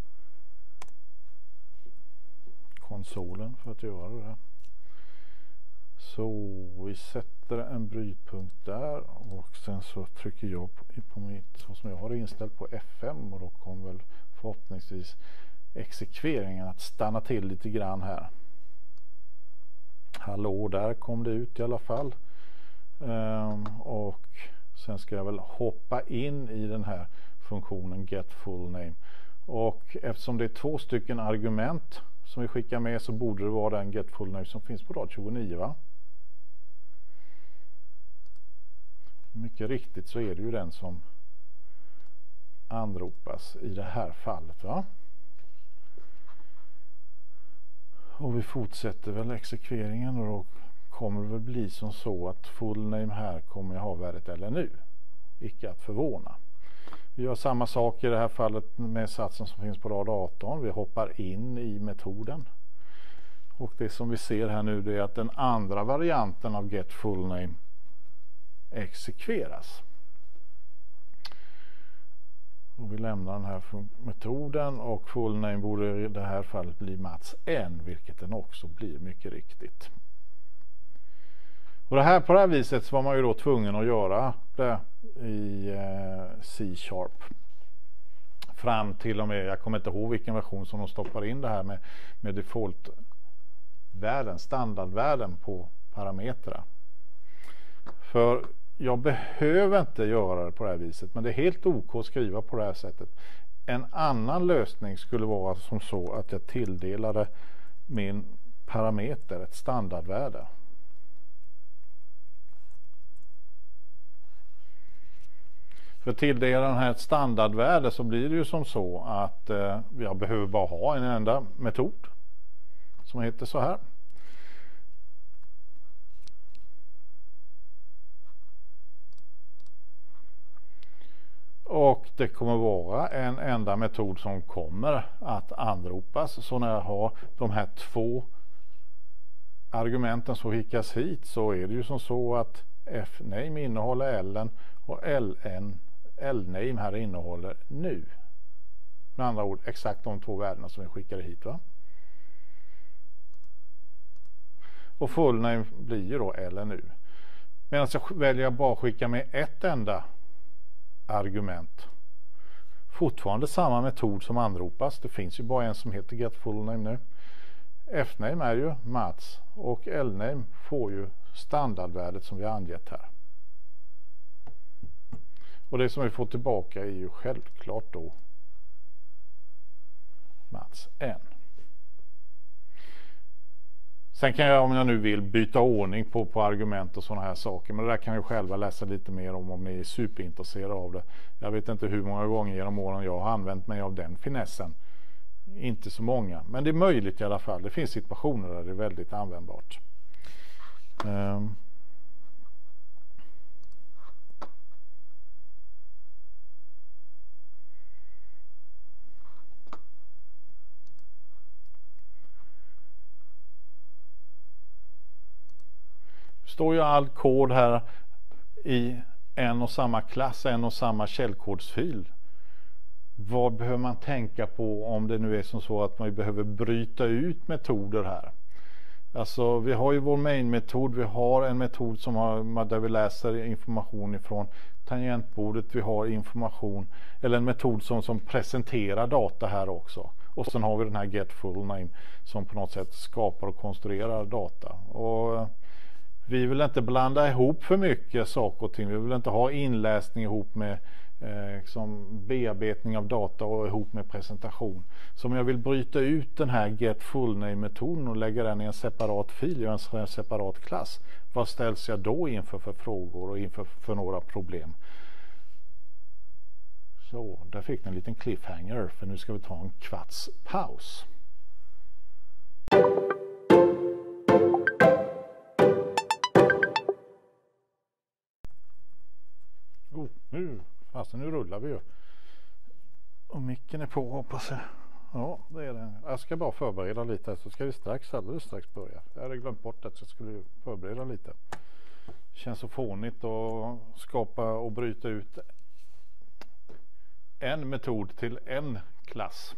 konsolen för att göra det. Så vi sätter en brytpunkt där och sen så trycker jag på, på mitt, så som jag har inställt på F M, och då kommer väl förhoppningsvis exekveringen att stanna till lite grann här. Hallå, där kom det ut i alla fall. Um, och sen ska jag väl hoppa in i den här funktionen get full name. Och eftersom det är två stycken argument som vi skickar med så borde det vara den get full name som finns på rad tjugonio, va? Mycket riktigt så är det ju den som anropas i det här fallet, va? Och vi fortsätter väl exekveringen, och då kommer det väl bli som så att full name här kommer jag ha värdet eller nu. Icke att förvåna. Vi gör samma sak i det här fallet med satsen som finns på rad arton. Vi hoppar in i metoden. Och det som vi ser här nu, det är att den andra varianten av get full name exekveras. Och vi lämnar den här metoden, och full name borde i det här fallet bli Mats N, vilket den också blir mycket riktigt. Och det här, på det här viset så var man ju då tvungen att göra det i eh, C-sharp fram till och med, jag kommer inte ihåg vilken version som de stoppar in det här med, med default-värden, standardvärden på parametrar. För jag behöver inte göra det på det här viset, men det är helt ok att skriva på det här sättet. En annan lösning skulle vara som så att jag tilldelade min parameter ett standardvärde. För tilldelar den här ett standardvärde så blir det ju som så att eh, jag behöver bara ha en enda metod som heter så här. Och det kommer vara en enda metod som kommer att anropas. Så när jag har de här två argumenten som skickas hit så är det ju som så att fname innehåller ln och ln, lname här innehåller nu. Med andra ord exakt de två värdena som vi skickade hit, va? Och fullname blir ju då lnu. Medan jag väljer att bara skicka med ett enda argument. Fortfarande samma metod som anropas. Det finns ju bara en som heter getFullName nu. Fname är ju Mats och lname får ju standardvärdet som vi har angett här. Och det som vi får tillbaka är ju självklart då Mats N. Sen kan jag, om jag nu vill, byta ordning på, på argument och sådana här saker. Men det där kan jag själva läsa lite mer om om ni är superintresserade av det. Jag vet inte hur många gånger genom åren jag har använt mig av den finessen. Inte så många, men det är möjligt i alla fall. Det finns situationer där det är väldigt användbart. Um. Står ju all kod här i en och samma klass, en och samma källkodsfil. Vad behöver man tänka på om det nu är som så att man behöver bryta ut metoder här? Alltså vi har ju vår main-metod, vi har en metod som har, där vi läser information ifrån tangentbordet, vi har information, eller en metod som, som presenterar data här också. Och sen har vi den här getFullName som på något sätt skapar och konstruerar data. Och vi vill inte blanda ihop för mycket saker och ting. Vi vill inte ha inläsning ihop med eh, liksom bearbetning av data och ihop med presentation. Så om jag vill bryta ut den här getFullName-metoden och lägga den i en separat fil, i en separat klass, vad ställs jag då inför för frågor och inför för några problem? Så, där fick ni en liten cliffhanger, för nu ska vi ta en kvarts paus. Oh, nu, fast nu rullar vi ju. Och micken är på, hoppas jag. Ja, det är det. Jag ska bara förbereda lite, så ska vi strax, alldeles strax börja. Jag hade glömt bort att jag skulle förbereda lite. Det känns så fånigt att skapa och bryta ut en metod till en klass.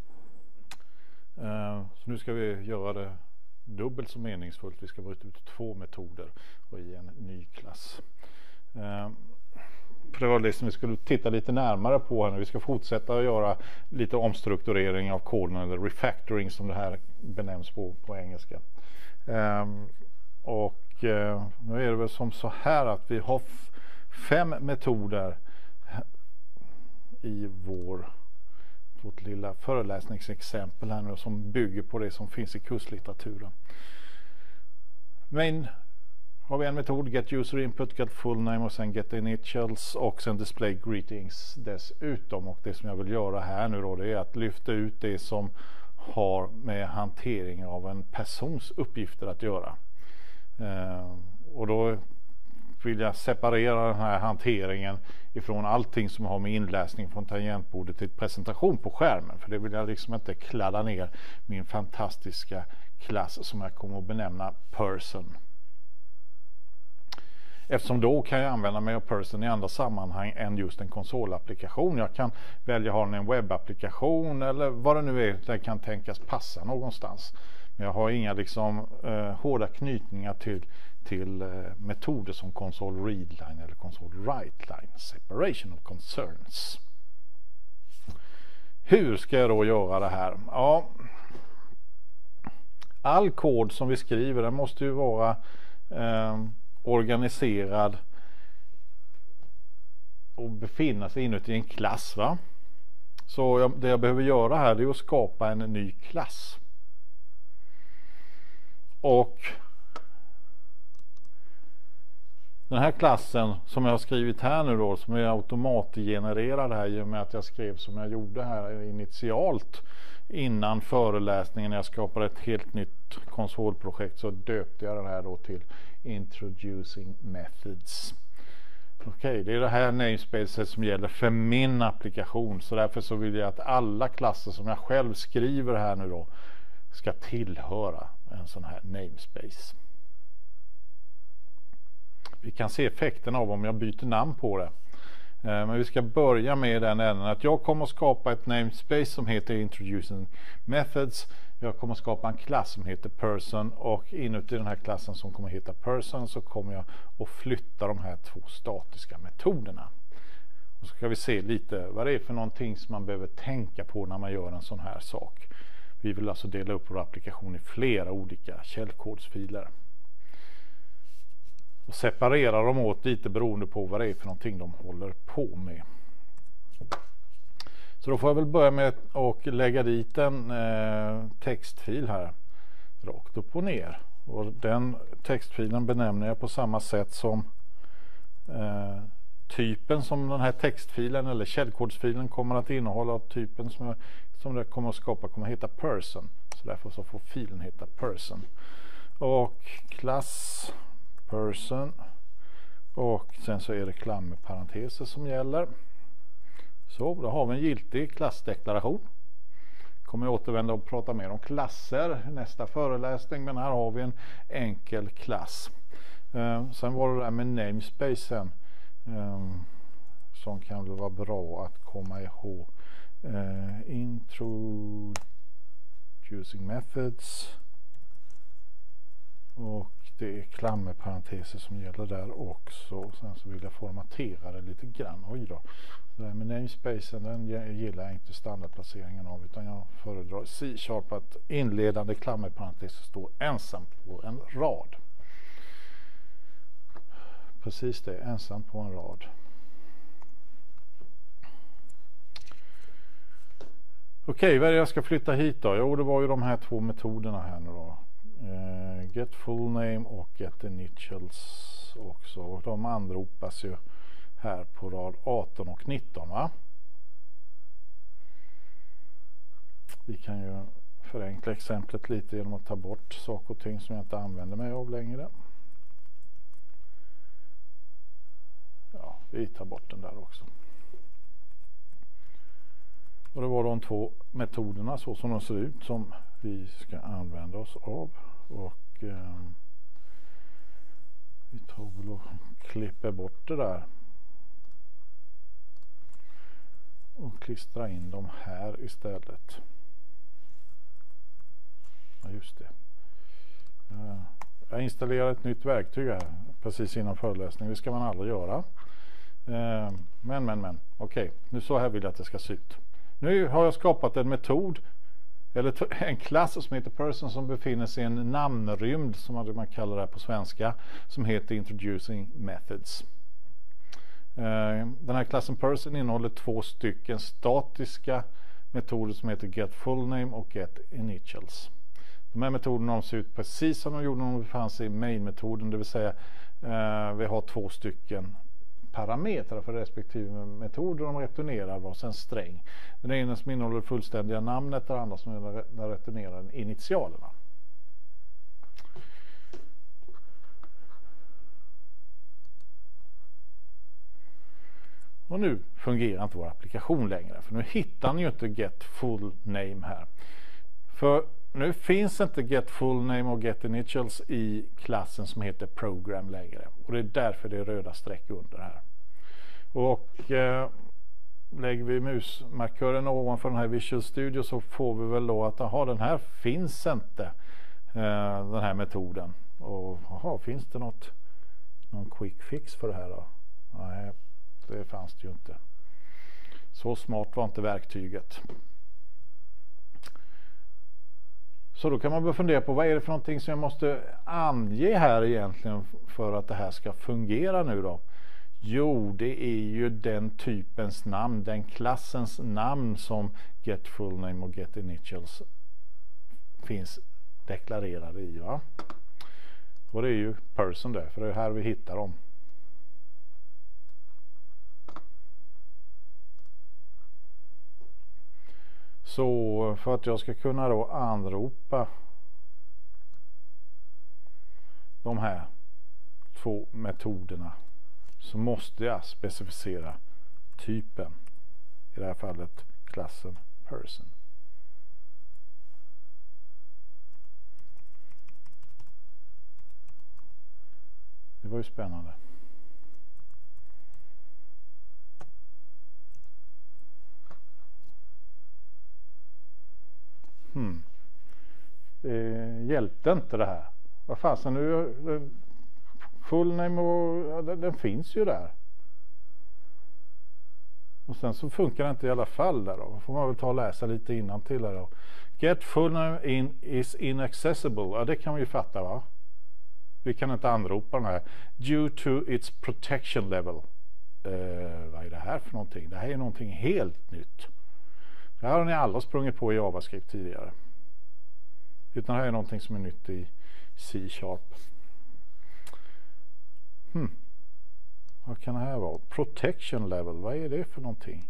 Uh, så nu ska vi göra det dubbelt så meningsfullt. Vi ska bryta ut två metoder och i en ny klass. Uh, För det var det som vi skulle titta lite närmare på här nu. Vi ska fortsätta att göra lite omstrukturering av koden, eller refactoring som det här benämns på, på engelska. Um, och uh, nu är det väl som så här att vi har fem metoder i vår, vårt lilla föreläsningsexempel här nu som bygger på det som finns i kurslitteraturen. Men har vi en metod, get user input, get full name och sen get initials och sen display greetings dessutom. Och det som jag vill göra här nu då, det är att lyfta ut det som har med hantering av en persons uppgifter att göra. Eh, och då vill jag separera den här hanteringen ifrån allting som har med inläsning från tangentbordet till presentation på skärmen. För det vill jag liksom inte kladda ner min fantastiska klass som jag kommer att benämna person. Eftersom då kan jag använda mig av person i andra sammanhang än just en konsolapplikation. Jag kan välja att ha en webbapplikation eller vad det nu är det kan tänkas passa någonstans. Men jag har inga liksom eh, hårda knytningar till, till eh, metoder som console readline eller console writeline. Separation of concerns. Hur ska jag då göra det här? Ja, all kod som vi skriver, den måste ju vara eh, organiserad och befinna sig inuti en klass, va? Så jag, det jag behöver göra här är att skapa en ny klass. Och den här klassen som jag har skrivit här nu då, som är automatgenererad här i och med att jag skrev som jag gjorde här initialt innan föreläsningen när jag skapade ett helt nytt konsolprojekt, så döpte jag den här då till Introducing Methods. Okej, okay, det är det här namespacet som gäller för min applikation, så därför så vill jag att alla klasser som jag själv skriver här nu då ska tillhöra en sån här namespace. vi kan se effekten av om jag byter namn på det. Men vi ska börja med den änden att jag kommer att skapa ett namespace som heter Introducing Methods. Jag kommer att skapa en klass som heter Person, och inuti den här klassen som kommer att heta Person så kommer jag att flytta de här två statiska metoderna. Och så ska vi se lite vad det är för någonting som man behöver tänka på när man gör en sån här sak. Vi vill alltså dela upp vår applikation i flera olika källkodsfiler. Och separera dem åt lite beroende på vad det är för någonting de håller på med. Så då får jag väl börja med att lägga dit en eh, textfil här. Rakt upp och ner. Och den textfilen benämner jag på samma sätt som eh, typen som den här textfilen eller källkodsfilen kommer att innehålla. Typen som, jag, som det kommer att skapa kommer att heta person. Så därför så får filen heta person. Och klass person. Och sen så är det klammerparenteser som gäller. Så då har vi en giltig klassdeklaration. Kommer jag återvända och prata mer om klasser i nästa föreläsning, men här har vi en enkel klass. Eh, sen var det där med namespacen eh, som kan väl vara bra att komma ihåg. Eh, introducing methods, och det är klammerparenteser som gäller där också. Sen så vill jag formatera det lite grann. Oj då. Det här med namespacen, den gillar jag inte standardplaceringen av, utan jag föredrar C-sharp att inledande klammerparenteser står ensam på en rad. Precis det, ensam på en rad. Okej, vad är det jag ska flytta hit då? Jo, det var ju de här två metoderna här nu då. Uh, get full name och get initials också. Och de anropas ju här på rad arton och nitton, va? Vi kan ju förenkla exemplet lite genom att ta bort saker och ting som jag inte använder mig av längre. Ja, vi tar bort den där också. Och det var de två metoderna så som de ser ut som vi ska använda oss av. Och eh, vi tar väl och klipper bort det där. Och klistra in dem här istället. Ja, just det. Uh, jag installerar ett nytt verktyg här precis innan föreläsningen. Det ska man aldrig göra. Uh, men, men, men. Okej, okay. Nu så här vill jag att det ska se ut. Nu har jag skapat en metod, eller en klass som heter person, som befinner sig i en namnrymd, som man kallar det här på svenska, som heter Introducing Methods. Den här klassen person innehåller två stycken statiska metoder som heter get full name och get initials. De här metoderna ser ut precis som de gjorde när de befann sig i main-metoden, det vill säga eh, vi har två stycken parametrar för respektive metod och de returnerar varsin sträng. Den ena som innehåller fullständiga namnet, den andra som returnerar initialerna. Och nu fungerar inte vår applikation längre, för nu hittar ni ju inte get full name här. För nu finns inte get full name och get initials i klassen som heter program längre. Och det är därför det är röda streck under här. Och eh, lägger vi musmarkören ovanför den här Visual Studio så får vi väl då att aha, den här finns inte, eh, den här metoden. Och aha, finns det något, någon quick fix för det här då? Nej, det fanns det ju inte. Så smart var inte verktyget. Så då kan man börja fundera på vad är det för någonting som jag måste ange här egentligen för att det här ska fungera nu då. Jo, det är ju den typens namn, den klassens namn som get full name och get initials finns deklarerade i, va? Och det är ju person där, för det är här vi hittar dem. Så för att jag ska kunna då anropa de här två metoderna så måste jag specificera typen, i det här fallet klassen person. Det var ju spännande. hjälpte inte det här. Vad fasen nu, full name och den, den finns ju där. Och sen så funkar det inte i alla fall där då. Får man väl ta och läsa lite innantill där då. Get full name in is inaccessible. Ja, det kan vi ju fatta, va? Vi kan inte anropa den här. Due to its protection level. Uh, vad är det här för någonting? Det här är någonting helt nytt. Det här har ni aldrig sprungit på i JavaScript tidigare. Utan det här är någonting som är nytt i C-sharp. Hmm. Vad kan det här vara? Protection level, vad är det för någonting?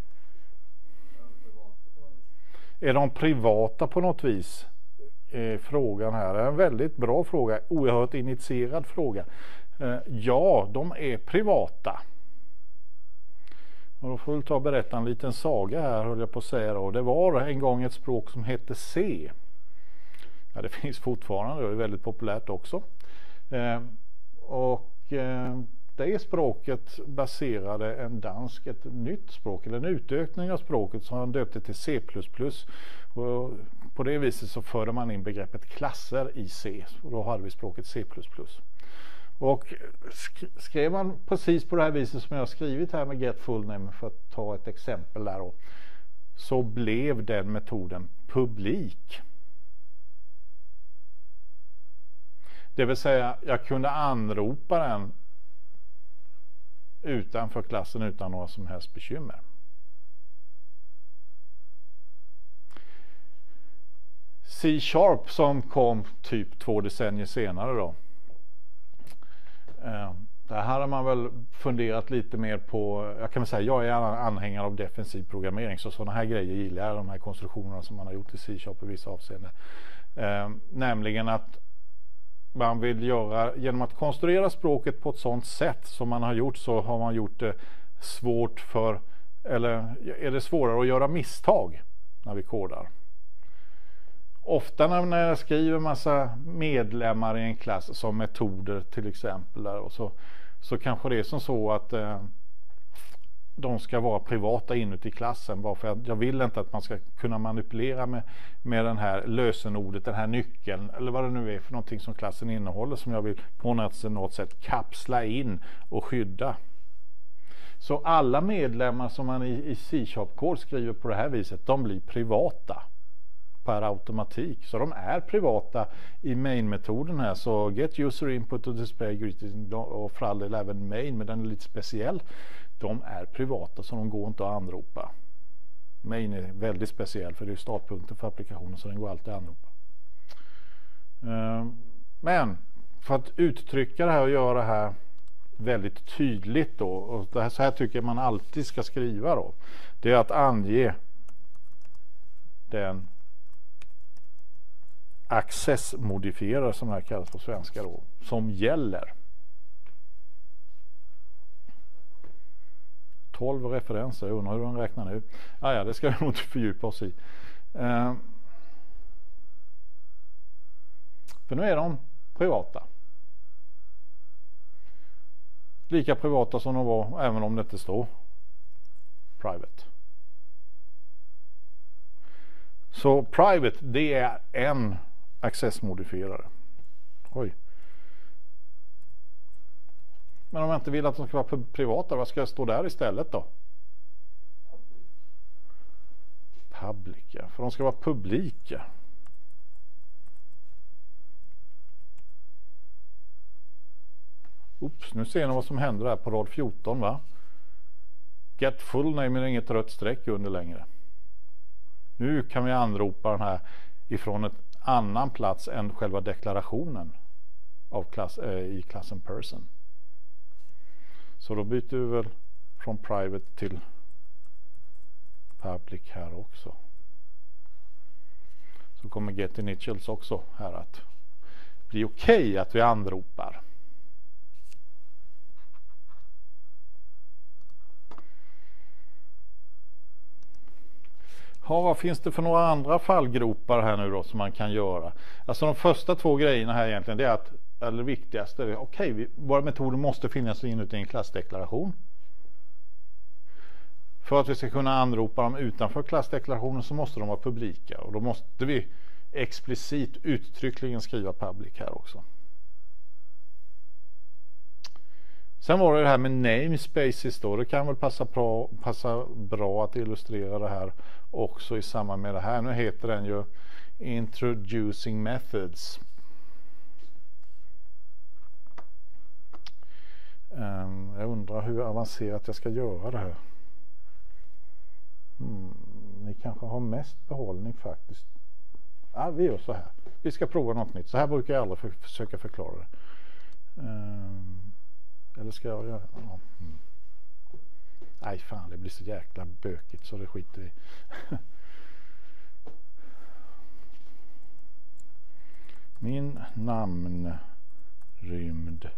Är de privata på något vis? Eh, frågan här är en väldigt bra fråga, oerhört initierad fråga. Eh, ja, de är privata. Och då får vi ta och berätta en liten saga här, höll jag på att säga då. Det var en gång ett språk som hette C. Ja, det finns fortfarande, det är väldigt populärt också. Eh, och eh, det språket baserade en dansk, ett nytt språk, eller en utökning av språket som han döpte till C plus plus. Och på det viset så förde man in begreppet klasser i C, och då hade vi språket C plus plus. Och skrev man precis på det här viset som jag har skrivit här med get full name, för att ta ett exempel där då, så blev den metoden publik. Det vill säga jag kunde anropa den utanför klassen utan några som helst bekymmer. C-sharp som kom typ två decennier senare då. Eh, där hade man väl funderat lite mer på, jag kan väl säga jag är anhängare av defensiv programmering, så sådana här grejer gillar jag, de här konstruktionerna som man har gjort i C-sharp i vissa avseenden. Eh, nämligen att man vill göra, genom att konstruera språket på ett sådant sätt som man har gjort, så har man gjort det svårt för, eller är det svårare att göra misstag när vi kodar. Ofta när jag skriver massa medlemmar i en klass som metoder till exempel där, och så, så kanske det är som så att eh, de ska vara privata inuti klassen, bara för att jag vill inte att man ska kunna manipulera med, med den här lösenordet, den här nyckeln eller vad det nu är för någonting som klassen innehåller, som jag vill på något, något sätt kapsla in och skydda. Så alla medlemmar som man i, i C-sharp-kod skriver på det här viset, de blir privata per automatik. Så de är privata i main-metoden här. Så get user input och display greeting, och för all del även main, men den är lite speciell. De är privata, så de går inte att anropa. Main är väldigt speciell, för det är startpunkten för applikationen, så den går alltid att anropa. Men för att uttrycka det här och göra det här väldigt tydligt då, och det här, så här tycker jag man alltid ska skriva då, det är att ange den accessmodifierare, som det här kallas på svenska då, som gäller. tolv referenser, jag undrar hur de räknar nu. Ah, ja, det ska vi nog inte fördjupa oss i. Uh, för nu är de privata. Lika privata som de var, även om det inte står private. Så private, det är en accessmodifierare. Oj. Men om jag inte vill att de ska vara privata, vad ska jag stå där istället då? Publica. För de ska vara publika. Oops, nu ser ni vad som händer här på rad fjorton, va? Get full name är inget rött streck under längre. Nu kan vi anropa den här ifrån ett annan plats än själva deklarationen av klass, äh, i klassen person. Så då byter vi väl från private till public här också. Så kommer get initials också här att bli okej okay att vi anropar. Ja, vad finns det för några andra fallgropar här nu då som man kan göra? Alltså de första två grejerna här egentligen, det är att, eller det viktigaste, är okej, okay, våra metoder måste finnas inuti en klassdeklaration. För att vi ska kunna anropa dem utanför klassdeklarationen så måste de vara publika, och då måste vi explicit uttryckligen skriva public här också. Sen var det det här med namespaces då. Det kan väl passa bra, passa bra att illustrera det här också i samband med det här. Nu heter den ju Introducing Methods. Um, jag undrar hur avancerat jag ska göra det här. Hmm, ni kanske har mest behållning faktiskt. Ja, vi gör så här. Vi ska prova något nytt. Så här brukar jag aldrig för, försöka förklara det. Um, eller ska jag göra? Ja. Mm. Nej fan, det blir så jäkla bökigt så det skiter vi. Min namnrymd.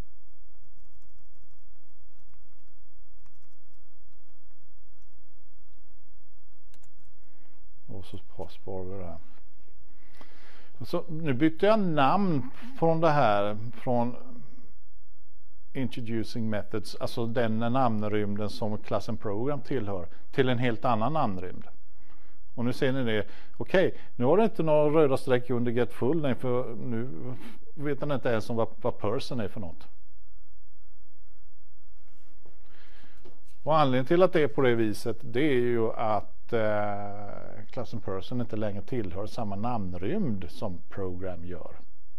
Och så sparar vi det här. Så nu bytte jag namn från det här, från Introducing Methods, alltså den namnrymden som klassen Program tillhör, till en helt annan namnrymd. Och nu ser ni det. Okej, okay, nu har det inte några röda streck under get full, nej, för nu vet den inte ens om vad, vad person är för något. Och anledningen till att det är på det viset, det är ju att eh, klassen person inte längre tillhör samma namnrymd som program gör.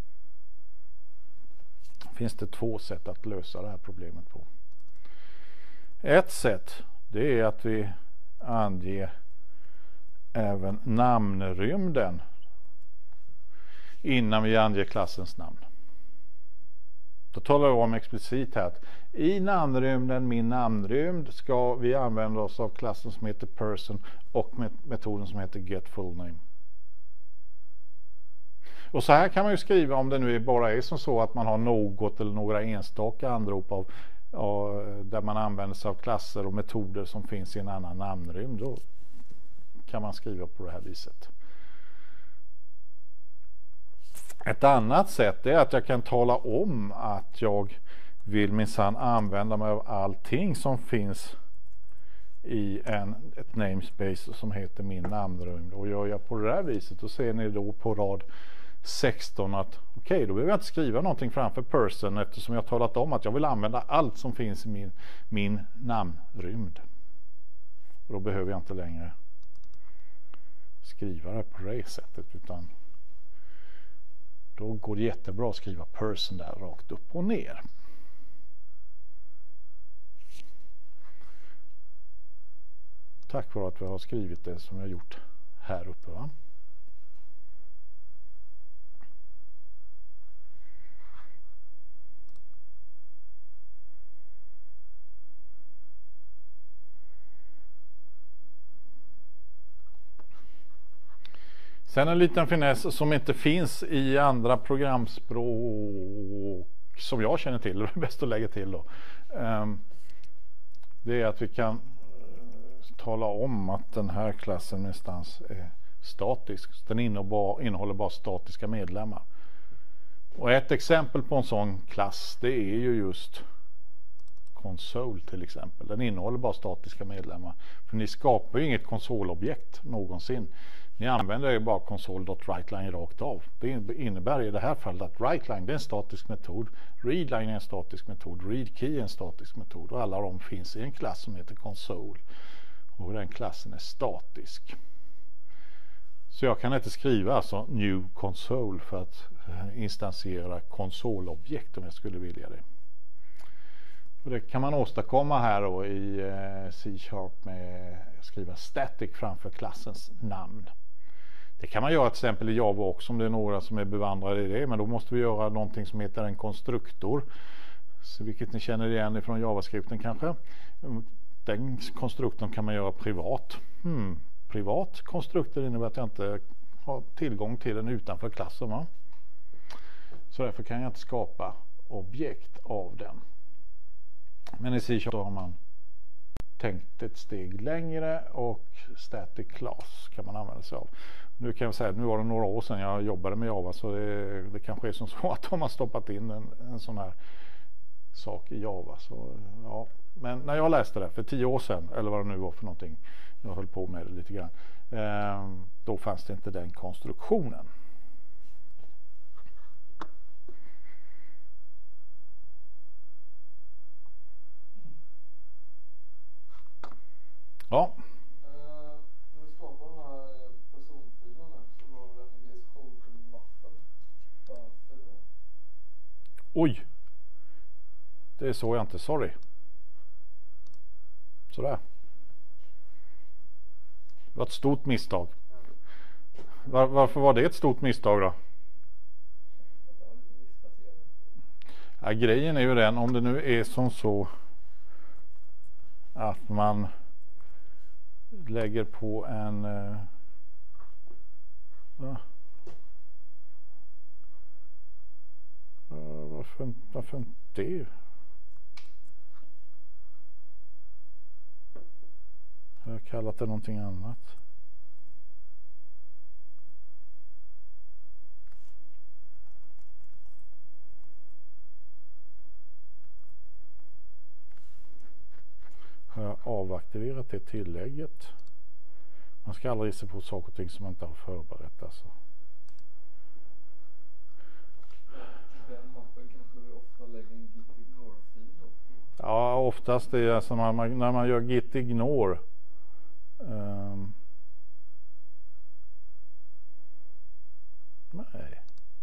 Finns det två sätt att lösa det här problemet på. Ett sätt, det är att vi anger även namnrymden innan vi anger klassens namn. Då talar jag om explicit här att i namnrymden, min namnrymd, ska vi använda oss av klassen som heter person och metoden som heter get full name. Och så här kan man ju skriva om det nu bara är som så att man har något eller några enstaka anrop av, av, där man använder sig av klasser och metoder som finns i en annan namnrymd. Då kan man skriva på det här viset. Ett annat sätt är att jag kan tala om att jag vill minsann använda mig av allting som finns i en, ett namespace som heter min namnrymd. Och gör jag på det här viset, då ser ni då på rad sexton att okej, okay, då behöver jag inte skriva någonting framför person eftersom jag har talat om att jag vill använda allt som finns i min, min namnrymd. Och då behöver jag inte längre skriva det på det sättet, utan då går det jättebra att skriva person där rakt upp och ner. Tack vare att vi har skrivit det som jag har gjort här uppe, va? Sen en liten finess som inte finns i andra programspråk som jag känner till, det är bäst att lägga till då. Det är att vi kan tala om att den här klassen någonstans är statisk. Den innehåller bara statiska medlemmar. Och ett exempel på en sån klass, det är ju just Console till exempel. Den innehåller bara statiska medlemmar. För ni skapar ju inget konsolobjekt någonsin. Ni använder ju bara console.writeline rakt av. Det innebär i det här fallet att writeline är en statisk metod, readline är en statisk metod, readkey är en statisk metod och alla de finns i en klass som heter console. Och den klassen är statisk. Så jag kan inte skriva alltså new console för att instansiera konsolobjekt om jag skulle vilja det. Och det kan man åstadkomma här då i C-sharp med att skriva static framför klassens namn. Det kan man göra till exempel i Java också om det är några som är bevandrade i det, men då måste vi göra någonting som heter en konstruktor. Så vilket ni känner igen från JavaScripten kanske. Den konstruktorn kan man göra privat. Hmm. Privat konstruktor innebär att jag inte har tillgång till den utanför klassen, va? Så därför kan jag inte skapa objekt av den. Men i C-sharp har man tänkt ett steg längre och static class kan man använda sig av. Nu kan jag säga att nu var det några år sedan jag jobbade med Java, så det, det kanske är som så att de har stoppat in en, en sån här sak i Java. Så ja, Men när jag läste det för tio år sedan, eller vad det nu var för någonting, jag höll på med det lite grann, eh, då fanns det inte den konstruktionen. Ja. Uh, när vi skapar de här personfilerna så var det en V S Code-mappen. Varför då? Oj. Det såg jag inte, sorry. Sådär. Det var ett stort misstag. Var, varför var det ett stort misstag då? Ja, grejen är ju den, om det nu är som så att man lägger på en uh, uh, uh, varför, varför inte det? Jag har kallat det någonting annat. Har jag avaktiverat det tillägget? Man ska aldrig ge sig på saker och ting som man inte har förberett alltså. Den mappen kanske du ofta lägger en git ignore-fil också. Ja, oftast det är alltså man, man, när man gör git ignore. Um, nej.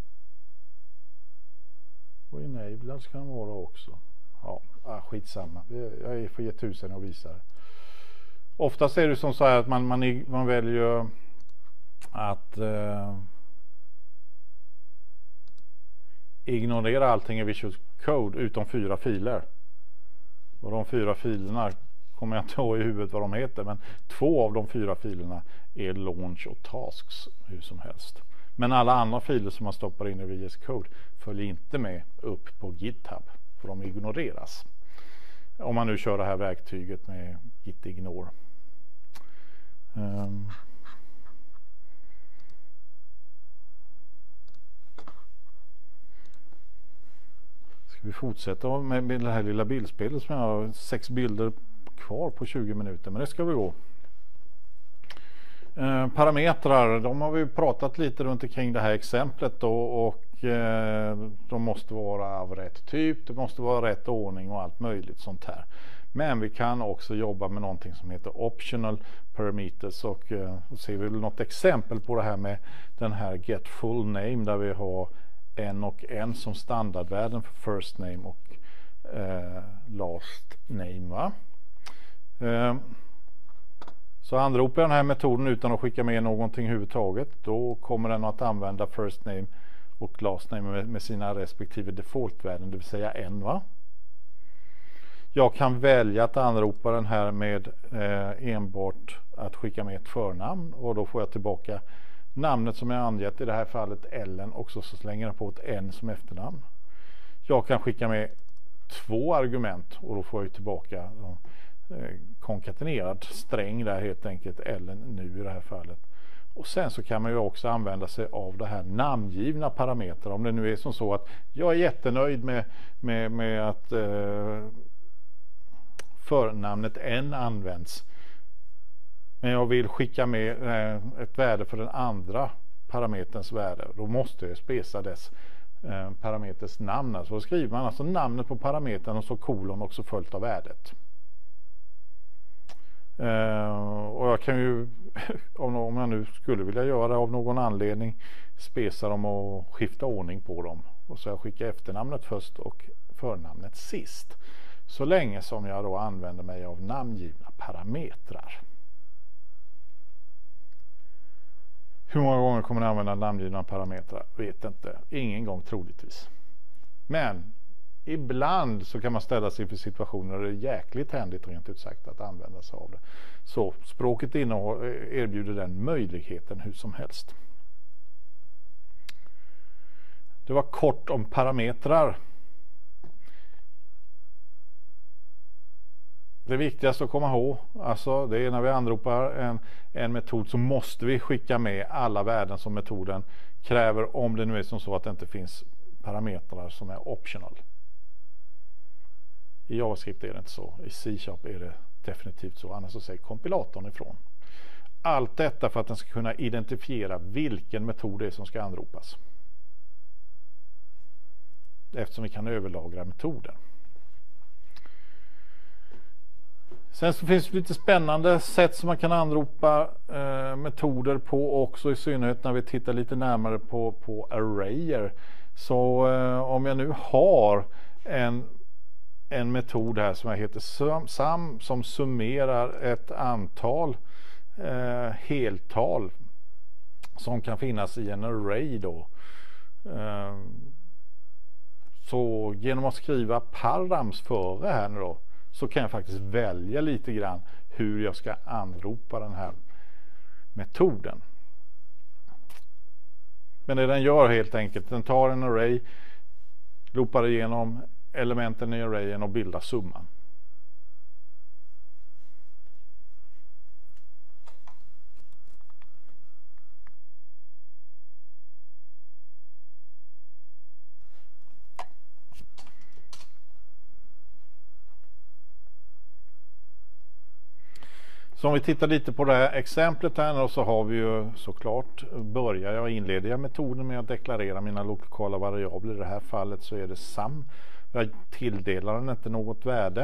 Och enabled ska den vara också. Ja, ah, skitsamma. Jag är för ge tusen och visar. Oftast är det som så här att man, man, man väljer att eh, ignorera allting i Visual Code utom fyra filer. Och de fyra filerna kommer jag inte ihåg i huvudet vad de heter, men två av de fyra filerna är launch och tasks hur som helst. Men alla andra filer som man stoppar in i V S Code följer inte med upp på GitHub, för de ignoreras. Om man nu kör det här verktyget med git ignore. Um. Ska vi fortsätta med, med det här lilla bildspelet som jag har sex bilder kvar på tjugo minuter, men det ska vi gå. Eh, parametrar, de har vi pratat lite runt omkring det här exemplet då, och eh, de måste vara av rätt typ, det måste vara rätt ordning och allt möjligt sånt här. Men vi kan också jobba med någonting som heter optional parameters, och, eh, och ser vi något exempel på det här med den här get full name där vi har en och en som standardvärden för first name och eh, last name, va? Eh, så anropar den här metoden utan att skicka med någonting överhuvudtaget, då kommer den att använda first name och last name med, med sina respektive defaultvärden, det vill säga en, va? Jag kan välja att anropa den här med eh, enbart att skicka med ett förnamn, och då får jag tillbaka namnet som jag angett, i det här fallet Ellen, och så slänger jag på ett N som efternamn. Jag kan skicka med två argument, och då får jag tillbaka eh, konkatenerad sträng där, helt enkelt Ellen nu i det här fallet. Och sen så kan man ju också använda sig av det här namngivna parametrar. Om det nu är som så att jag är jättenöjd med, med, med att eh, förnamnet N används, men jag vill skicka med eh, ett värde för den andra parameterns värde, då måste jag spesa dess eh, parameters namn. Så då skriver man alltså namnet på parametern och så kolon också följt av värdet. Uh, och jag kan ju om jag nu skulle vilja göra det av någon anledning spesa dem och skifta ordning på dem, och så jag skickar efternamnet först och förnamnet sist, så länge som jag då använder mig av namngivna parametrar. Hur många gånger kommer jag använda namngivna parametrar? Vet inte, ingen gång troligtvis, men ibland så kan man ställa sig inför situationer där det är jäkligt händigt, rent ut sagt, att använda sig av det. Så språket erbjuder den möjligheten hur som helst. Det var kort om parametrar. Det viktigaste att komma ihåg, alltså, det är när vi anropar en, en metod, så måste vi skicka med alla värden som metoden kräver, om det nu är som så att det inte finns parametrar som är optional. I JavaScript är det inte så. I C-sharp är det definitivt så. Annars så säger kompilatorn ifrån. Allt detta för att den ska kunna identifiera vilken metod det är som ska anropas. Eftersom vi kan överlagra metoden. Sen så finns det lite spännande sätt som man kan anropa eh, metoder på också, i synnerhet när vi tittar lite närmare på, på arrayer. Så eh, om jag nu har en, en metod här som heter sum, sum som summerar ett antal eh, heltal som kan finnas i en array då. Eh, så genom att skriva params före här nu då, så kan jag faktiskt välja lite grann hur jag ska anropa den här metoden. Men det den gör helt enkelt, den tar en array, loopar igenom elementen i arrayen och bildar summan. Så om vi tittar lite på det här exemplet här, så har vi ju såklart, börjar jag inleder jag metoden med att deklarera mina lokala variabler. I det här fallet så är det sum. Jag tilldelar den inte något värde.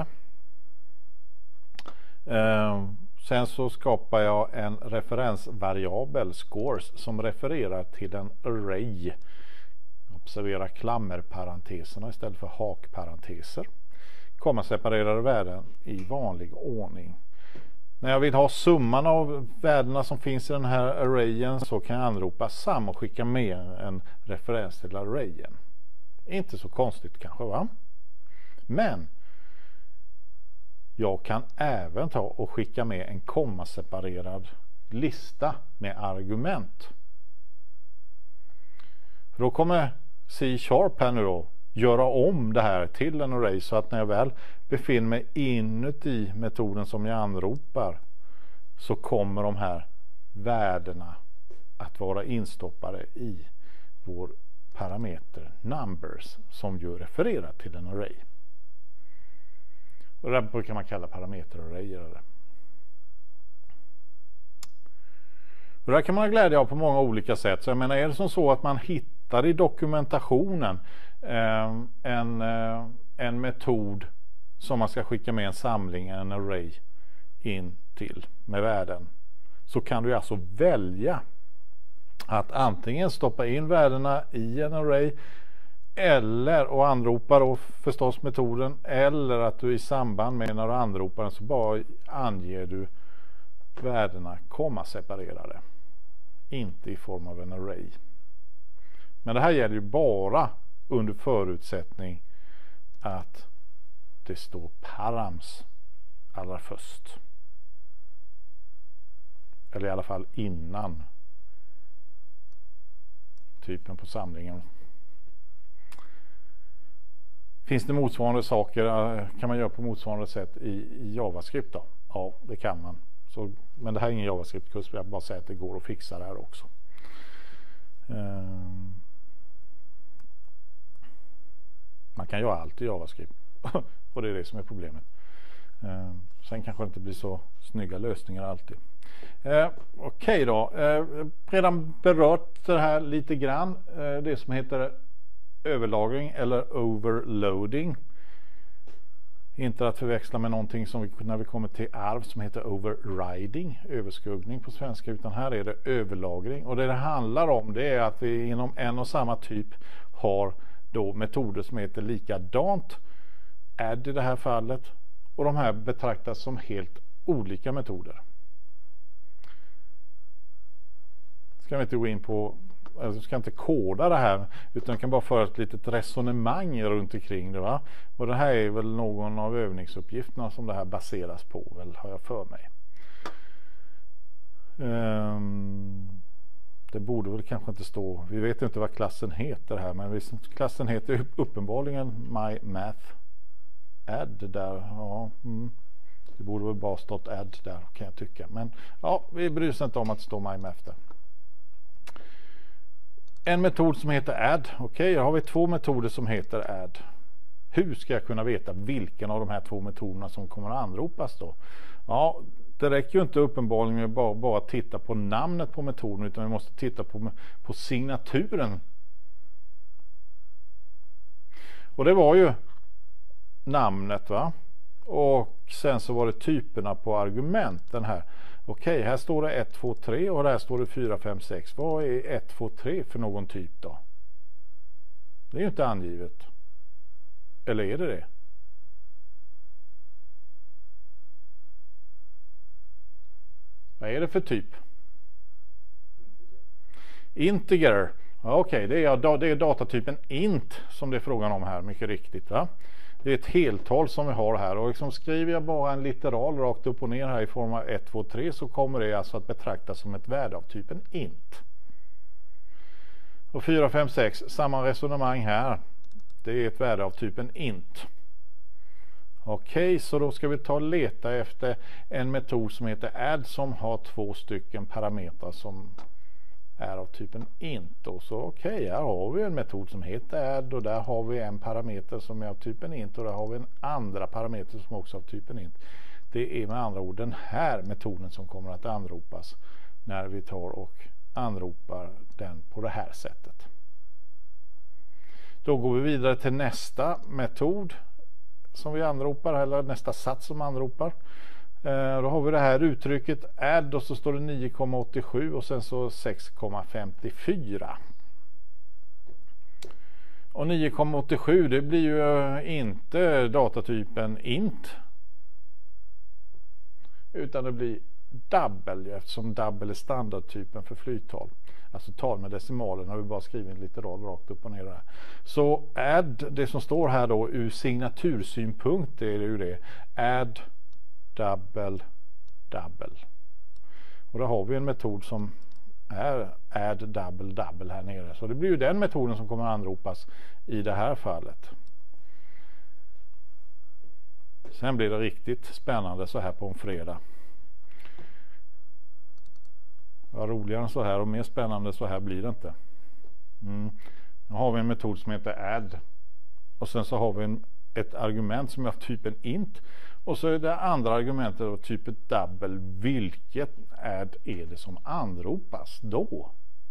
Eh, sen så skapar jag en referensvariabel, scores, som refererar till en array. Observera klammerparenteserna istället för hakparenteser. Kommaseparerade värden i vanlig ordning. När jag vill ha summan av värdena som finns i den här arrayen, så kan jag anropa sum och skicka med en referens till arrayen. Inte så konstigt kanske, va? Men jag kan även ta och skicka med en kommaseparerad lista med argument. För då kommer C-sharp här nu då göra om det här till en array, så att när jag väl befinner mig inuti metoden som jag anropar, så kommer de här värdena att vara instoppade i vår parameter numbers, som ju refererar till en array. Och det brukar man kalla parameterarrayer. Och det här kan man ha glädje av på många olika sätt. Så jag menar, är det som så att man hittar i dokumentationen eh, en, eh, en metod som man ska skicka med en samling, en array in till med värden, så kan du alltså välja att antingen stoppa in värdena i en array, eller och anropa då förstås metoden, eller att du i samband med när du anropar den så bara anger du värdena kommaseparerade, inte i form av en array. Men det här gäller ju bara under förutsättning att det står params allra först, eller i alla fall innan typen på samlingen. Finns det motsvarande saker, kan man göra på motsvarande sätt i, i JavaScript då? Ja, det kan man. Så, men det här är ingen JavaScript-kurs, jag bara säger att det går att fixa det här också. Um, man kan göra allt i JavaScript och det är det som är problemet. Um, sen kanske det inte blir så snygga lösningar alltid. Uh, Okej okay då, uh, redan berört det här lite grann, uh, det som heter överlagring eller overloading. Inte att förväxla med någonting som vi, när vi kommer till arv, som heter overriding, överskuggning på svenska, utan här är det överlagring. Och det det handlar om, det är att vi inom en och samma typ har då metoder som heter likadant, add i det här fallet, och de här betraktas som helt olika metoder. Ska vi inte gå in på, alltså ska inte koda det här, utan jag kan bara föra ett litet resonemang runt omkring det, va? Och det här är väl någon av övningsuppgifterna som det här baseras på, väl, har jag för mig. Um, det borde väl kanske inte stå, vi vet inte vad klassen heter här, men klassen heter uppenbarligen myMath add där, ja, mm. Det borde väl bara stått add där, kan jag tycka, men ja, vi bryr oss inte om att det står myMath där. En metod som heter add, okej, okay, har vi två metoder som heter add. Hur ska jag kunna veta vilken av de här två metoderna som kommer att anropas då? Ja, det räcker ju inte uppenbarligen med bara, bara titta på namnet på metoden, utan vi måste titta på, på signaturen. Och det var ju namnet, va? Och sen så var det typerna på argumenten här. Okej, här står det ett, två, tre och där står det fyra, fem, sex. Vad är ett, två, tre för någon typ då? Det är ju inte angivet. Eller är det det? Vad är det för typ? Integer. Okej, okay, det, är, det är datatypen int som det är frågan om här, mycket riktigt, va? Det är ett heltal som vi har här, och liksom skriver jag bara en litteral rakt upp och ner här i form av ett, två, tre, så kommer det alltså att betraktas som ett värde av typen int. Och fyra, fem, sex, samma resonemang här. Det är ett värde av typen int. Okej, okay, så då ska vi ta och leta efter en metod som heter add som har två stycken parametrar som är av typen int. Och så okej, okay, här har vi en metod som heter add och där har vi en parameter som är av typen int och där har vi en andra parameter som också är av typen int. Det är med andra ord den här metoden som kommer att anropas när vi tar och anropar den på det här sättet. Då går vi vidare till nästa metod som vi anropar, eller nästa sats som anropar. Eh, då har vi det här uttrycket add och så står det nio komma åttiosju och sen så sex komma femtiofyra. Och nio komma åttiosju, det blir ju inte datatypen int, utan det blir double, eftersom double är standardtypen för flyttal. Alltså tal med decimaler, när vi bara skriver en litteral rakt upp och ner där. Så add, det som står här då ur signatursynpunkt, är det ju det. Add double double. Och då har vi en metod som är add double double här nere. Så det blir ju den metoden som kommer att anropas i det här fallet. Sen blir det riktigt spännande så här på en fredag. Vad roligare än så här och mer spännande så här blir det inte. Mm. Nu har vi en metod som heter add. Och sen så har vi en, ett argument som är av typen int. Och så är det andra argumentet av typen double. Vilket add är det som anropas då?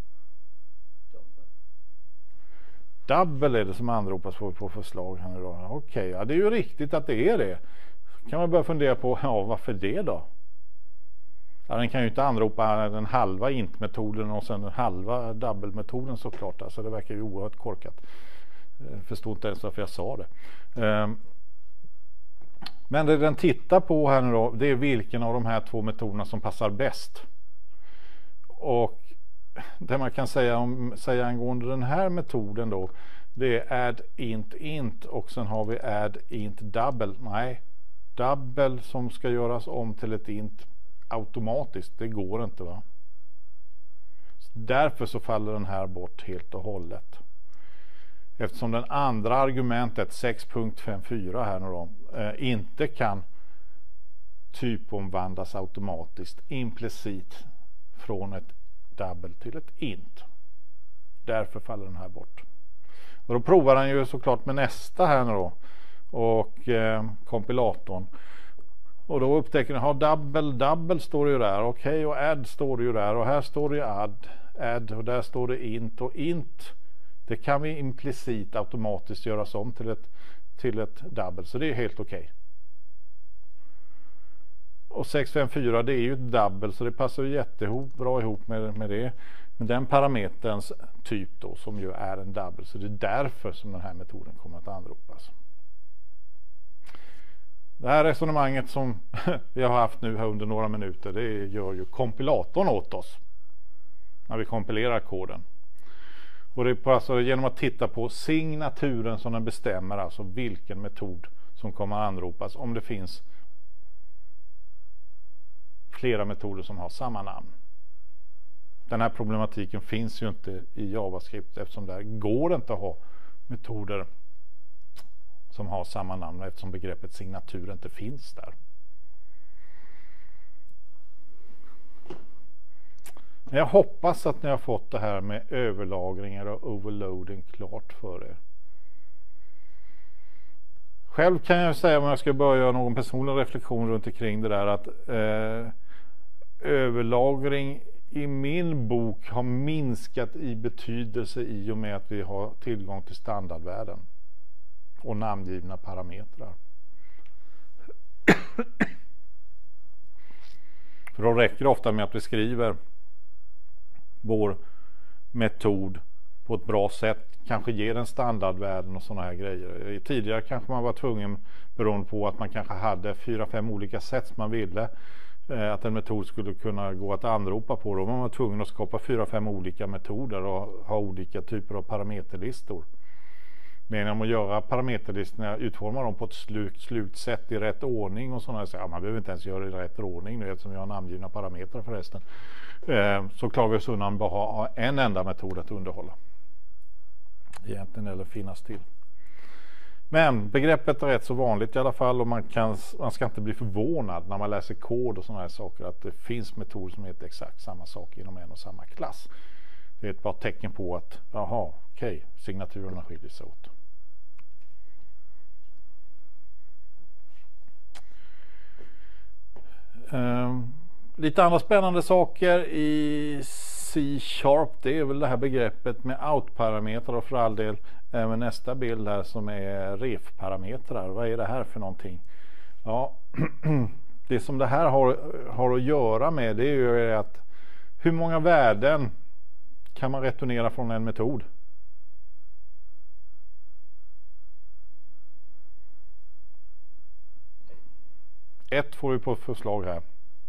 Double är det som anropas på, på förslag här nu då. Okej, okay, ja, det är ju riktigt att det är det. Kan man börja fundera på, ja, varför det då? Ja, den kan ju inte anropa den halva int-metoden och sen den halva double-metoden såklart. Alltså det verkar ju oerhört korkat. Jag förstår inte ens varför jag sa det. Men det den tittar på här nu då, det är vilken av de här två metoderna som passar bäst. Och det man kan säga, om, säga angående den här metoden då, det är add int int och sen har vi add int double. Nej, double som ska göras om till ett int automatiskt, det går inte, va? Därför så faller den här bort helt och hållet. Eftersom den andra argumentet sex punkt femtiofyra här nu då eh, inte kan typomvandlas automatiskt implicit från ett double till ett int. Därför faller den här bort. Och då provar han ju såklart med nästa här nu då och eh, kompilatorn. Och då upptäcker ni, ha double, double står det ju där, okej, okay, och add står det ju där, och här står det ju add, add, och där står det int, och int, det kan vi implicit automatiskt göras om till ett, till ett double, så det är helt okej. Okay. Och sex femtiofyra, det är ju ett double, så det passar ju jättebra ihop med, med det, med den parameterns typ då, som ju är en double, så det är därför som den här metoden kommer att anropas. Det här resonemanget som vi har haft nu här under några minuter, det gör ju kompilatorn åt oss när vi kompilerar koden. Och det är på, alltså, genom att titta på signaturen som den bestämmer, alltså vilken metod som kommer att anropas, om det finns flera metoder som har samma namn. Den här problematiken finns ju inte i JavaScript, eftersom där går det inte att ha metoder som har samma namn, eftersom begreppet signatur inte finns där. Men jag hoppas att ni har fått det här med överlagringar och overloading klart för er. Själv kan jag säga, om jag ska börja göra någon personlig reflektion runt omkring det där, att eh, överlagring i min bok har minskat i betydelse i och med att vi har tillgång till standardvärden och namngivna parametrar. För då räcker det ofta med att vi skriver vår metod på ett bra sätt, kanske ger en standardvärden och sådana här grejer. Tidigare kanske man var tvungen, beroende på att man kanske hade fyra, fem olika sätt som man ville eh, att en metod skulle kunna gå att anropa på. Då man var tvungen att skapa fyra, fem olika metoder och ha olika typer av parameterlistor. Men genom att göra parameterlistorna, utforma dem på ett slukt, slukt sätt i rätt ordning och sådana här, så, ja, man behöver inte ens göra det i rätt ordning nu eftersom vi har namngivna parametrar förresten. Eh, så klarar vi oss undan bara ha en enda metod att underhålla. Egentligen, eller finnas till. Men begreppet är rätt så vanligt i alla fall, och man, kan, man ska inte bli förvånad när man läser kod och sådana här saker att det finns metoder som heter exakt samma sak inom en och samma klass. Det är ett bra tecken på att, jaha, okej, okay, signaturerna skiljer sig åt. Um, lite andra spännande saker i C-sharp, det är väl det här begreppet med out-parametrar, och för all del även nästa bild här som är ref-parametrar. Vad är det här för någonting? Ja, det som det här har, har att göra med, det är ju att hur många värden kan man returnera från en metod? Ett får vi på förslag här.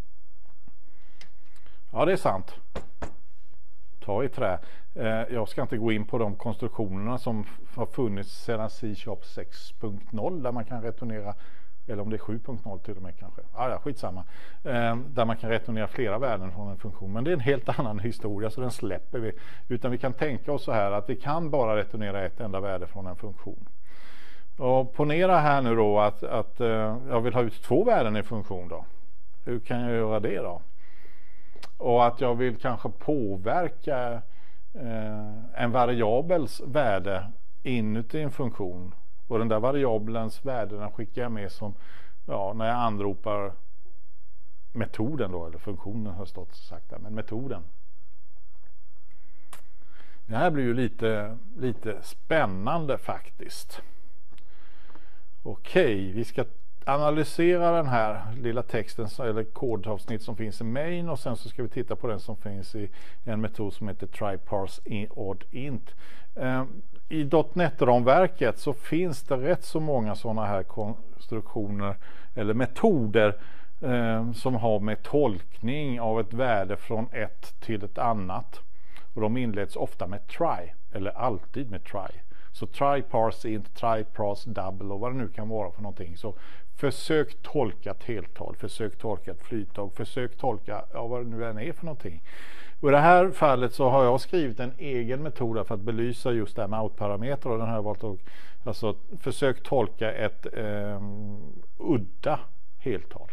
Ja, det är sant. Ta i trä. Eh, jag ska inte gå in på de konstruktionerna som har funnits sedan C-sharp sex punkt noll där man kan returnera, eller om det är sju punkt noll till och med kanske. Ah, ja, skitsamma. Eh, där man kan returnera flera värden från en funktion. Men det är en helt annan historia, så den släpper vi. Utan vi kan tänka oss så här att vi kan bara returnera ett enda värde från en funktion. Och ponera här nu då att, att eh, jag vill ha ut två värden i funktion då. Hur kan jag göra det då? Och att jag vill kanske påverka eh, en variabels värde inuti en funktion. Och den där variabelns värde den skickar jag med som, ja, när jag anropar metoden då, eller funktionen har stått sagt där, men metoden. Det här blir ju lite, lite spännande faktiskt. Okej, vi ska analysera den här lilla texten eller kodavsnitt som finns i main, och sen så ska vi titta på den som finns i en metod som heter try-parse-odd-int. Eh, I .NET-ramverket så finns det rätt så många sådana här konstruktioner eller metoder eh, som har med tolkning av ett värde från ett till ett annat, och de inleds ofta med try, eller alltid med try. Så try parse int, try parse double och vad det nu kan vara för någonting. Så försök tolka ett heltal, försök tolka ett flyttag, försök tolka, ja, vad det nu än är för någonting. Och i det här fallet så har jag skrivit en egen metod för att belysa just det här med out-parametrar, och den här har valt att alltså, försök tolka ett eh, udda heltal.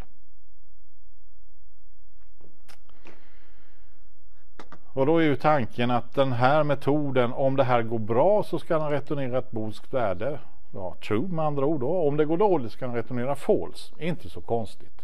Och då är ju tanken att den här metoden, om det här går bra så ska den returnera ett boolskt värde. Ja, true med andra ord då. Om det går dåligt ska den returnera false. Inte så konstigt.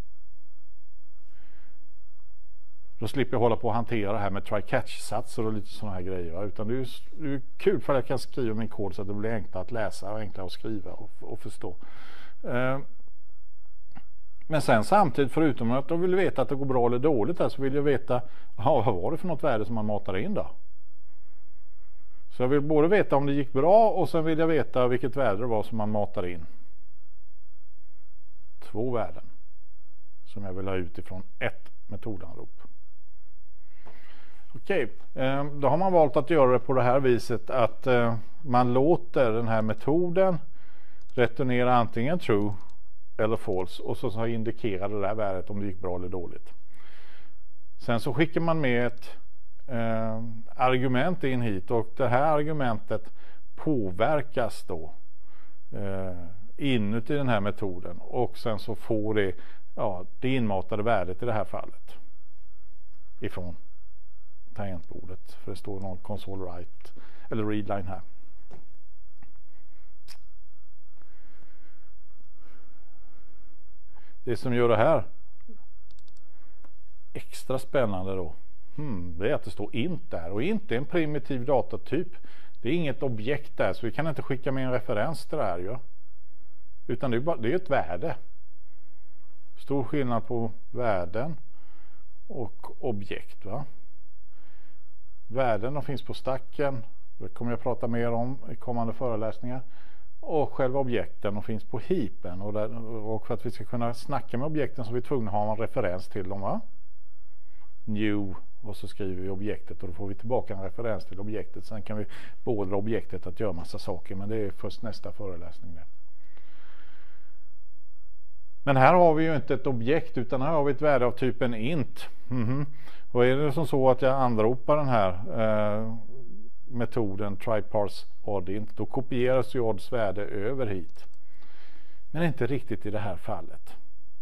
Då slipper jag hålla på att hantera det här med try-catch-satser och lite sådana här grejer. Utan det är ju det är kul för att jag kan skriva min kod så att det blir enklare att läsa och enklare att skriva och, och förstå. Uh, Men sen samtidigt, förutom att jag vill veta att det går bra eller dåligt här, så vill jag veta, aha, vad var det för något värde som man matar in då? Så jag vill både veta om det gick bra, och sen vill jag veta vilket värde det var som man matar in. Två värden som jag vill ha utifrån ett metodanrop. Okej, då har man valt att göra det på det här viset att man låter den här metoden returnera antingen true eller false, och så, så indikerar det där värdet om det gick bra eller dåligt. Sen så skickar man med ett eh, argument in hit, och det här argumentet påverkas då eh, inuti den här metoden, och sen så får det, ja, det inmatade värdet i det här fallet ifrån tangentbordet, för det står någon console write eller readline här. Det som gör det här extra spännande då, hmm, det är att det står int där, och int är en primitiv datatyp. Det är inget objekt där, så vi kan inte skicka med en referens till det här ju. Utan det är, bara, det är ett värde. Stor skillnad på värden och objekt, va? Värden de finns på stacken, det kommer jag prata mer om i kommande föreläsningar. Och själva objekten de finns på heapen, och, där, och för att vi ska kunna snacka med objekten så är vi tvungna att ha en referens till dem, va? New, och så skriver vi objektet och då får vi tillbaka en referens till objektet. Sen kan vi beordra objektet att göra massa saker, men det är först nästa föreläsning där. Men här har vi ju inte ett objekt, utan här har vi ett värde av typen int. Mm-hmm. Och är det som så att jag anropar den här eh, metoden try-parse odd-int, då kopieras ju odds värde över hit. Men inte riktigt i det här fallet.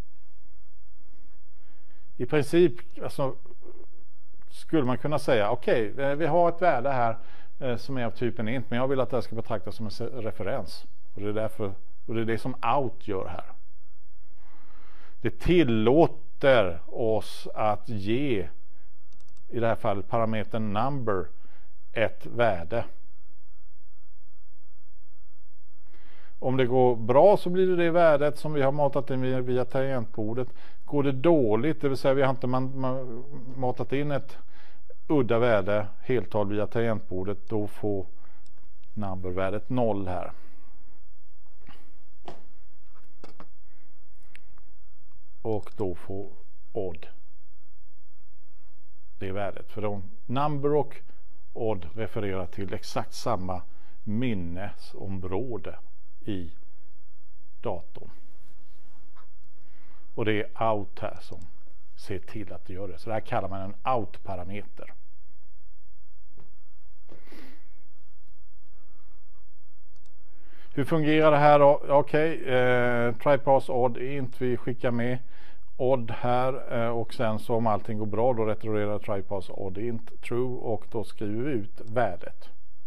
I princip alltså, skulle man kunna säga okej, okay, vi har ett värde här eh, som är av typen int, men jag vill att det här ska betraktas som en referens. Och det är därför, och det är det som out gör här. Det tillåter oss att ge, i det här fallet parametern number, ett värde. Om det går bra så blir det det värdet som vi har matat in via, via tangentbordet. Går det dåligt, det vill säga vi har inte man, man, matat in ett udda värde, heltal via tangentbordet, då får number-värdet noll här. Och då får odd det värdet. För de number och odd refererar till exakt samma minnesområde i datorn. Och det är out här som ser till att det gör det. Så det här kallar man en out-parameter. Hur fungerar det här då? Okej, okay, eh, try-parse odd int, vi skickar med odd här eh, och sen så om allting går bra då returnerar try-parse odd int true och då skriver vi ut värdet.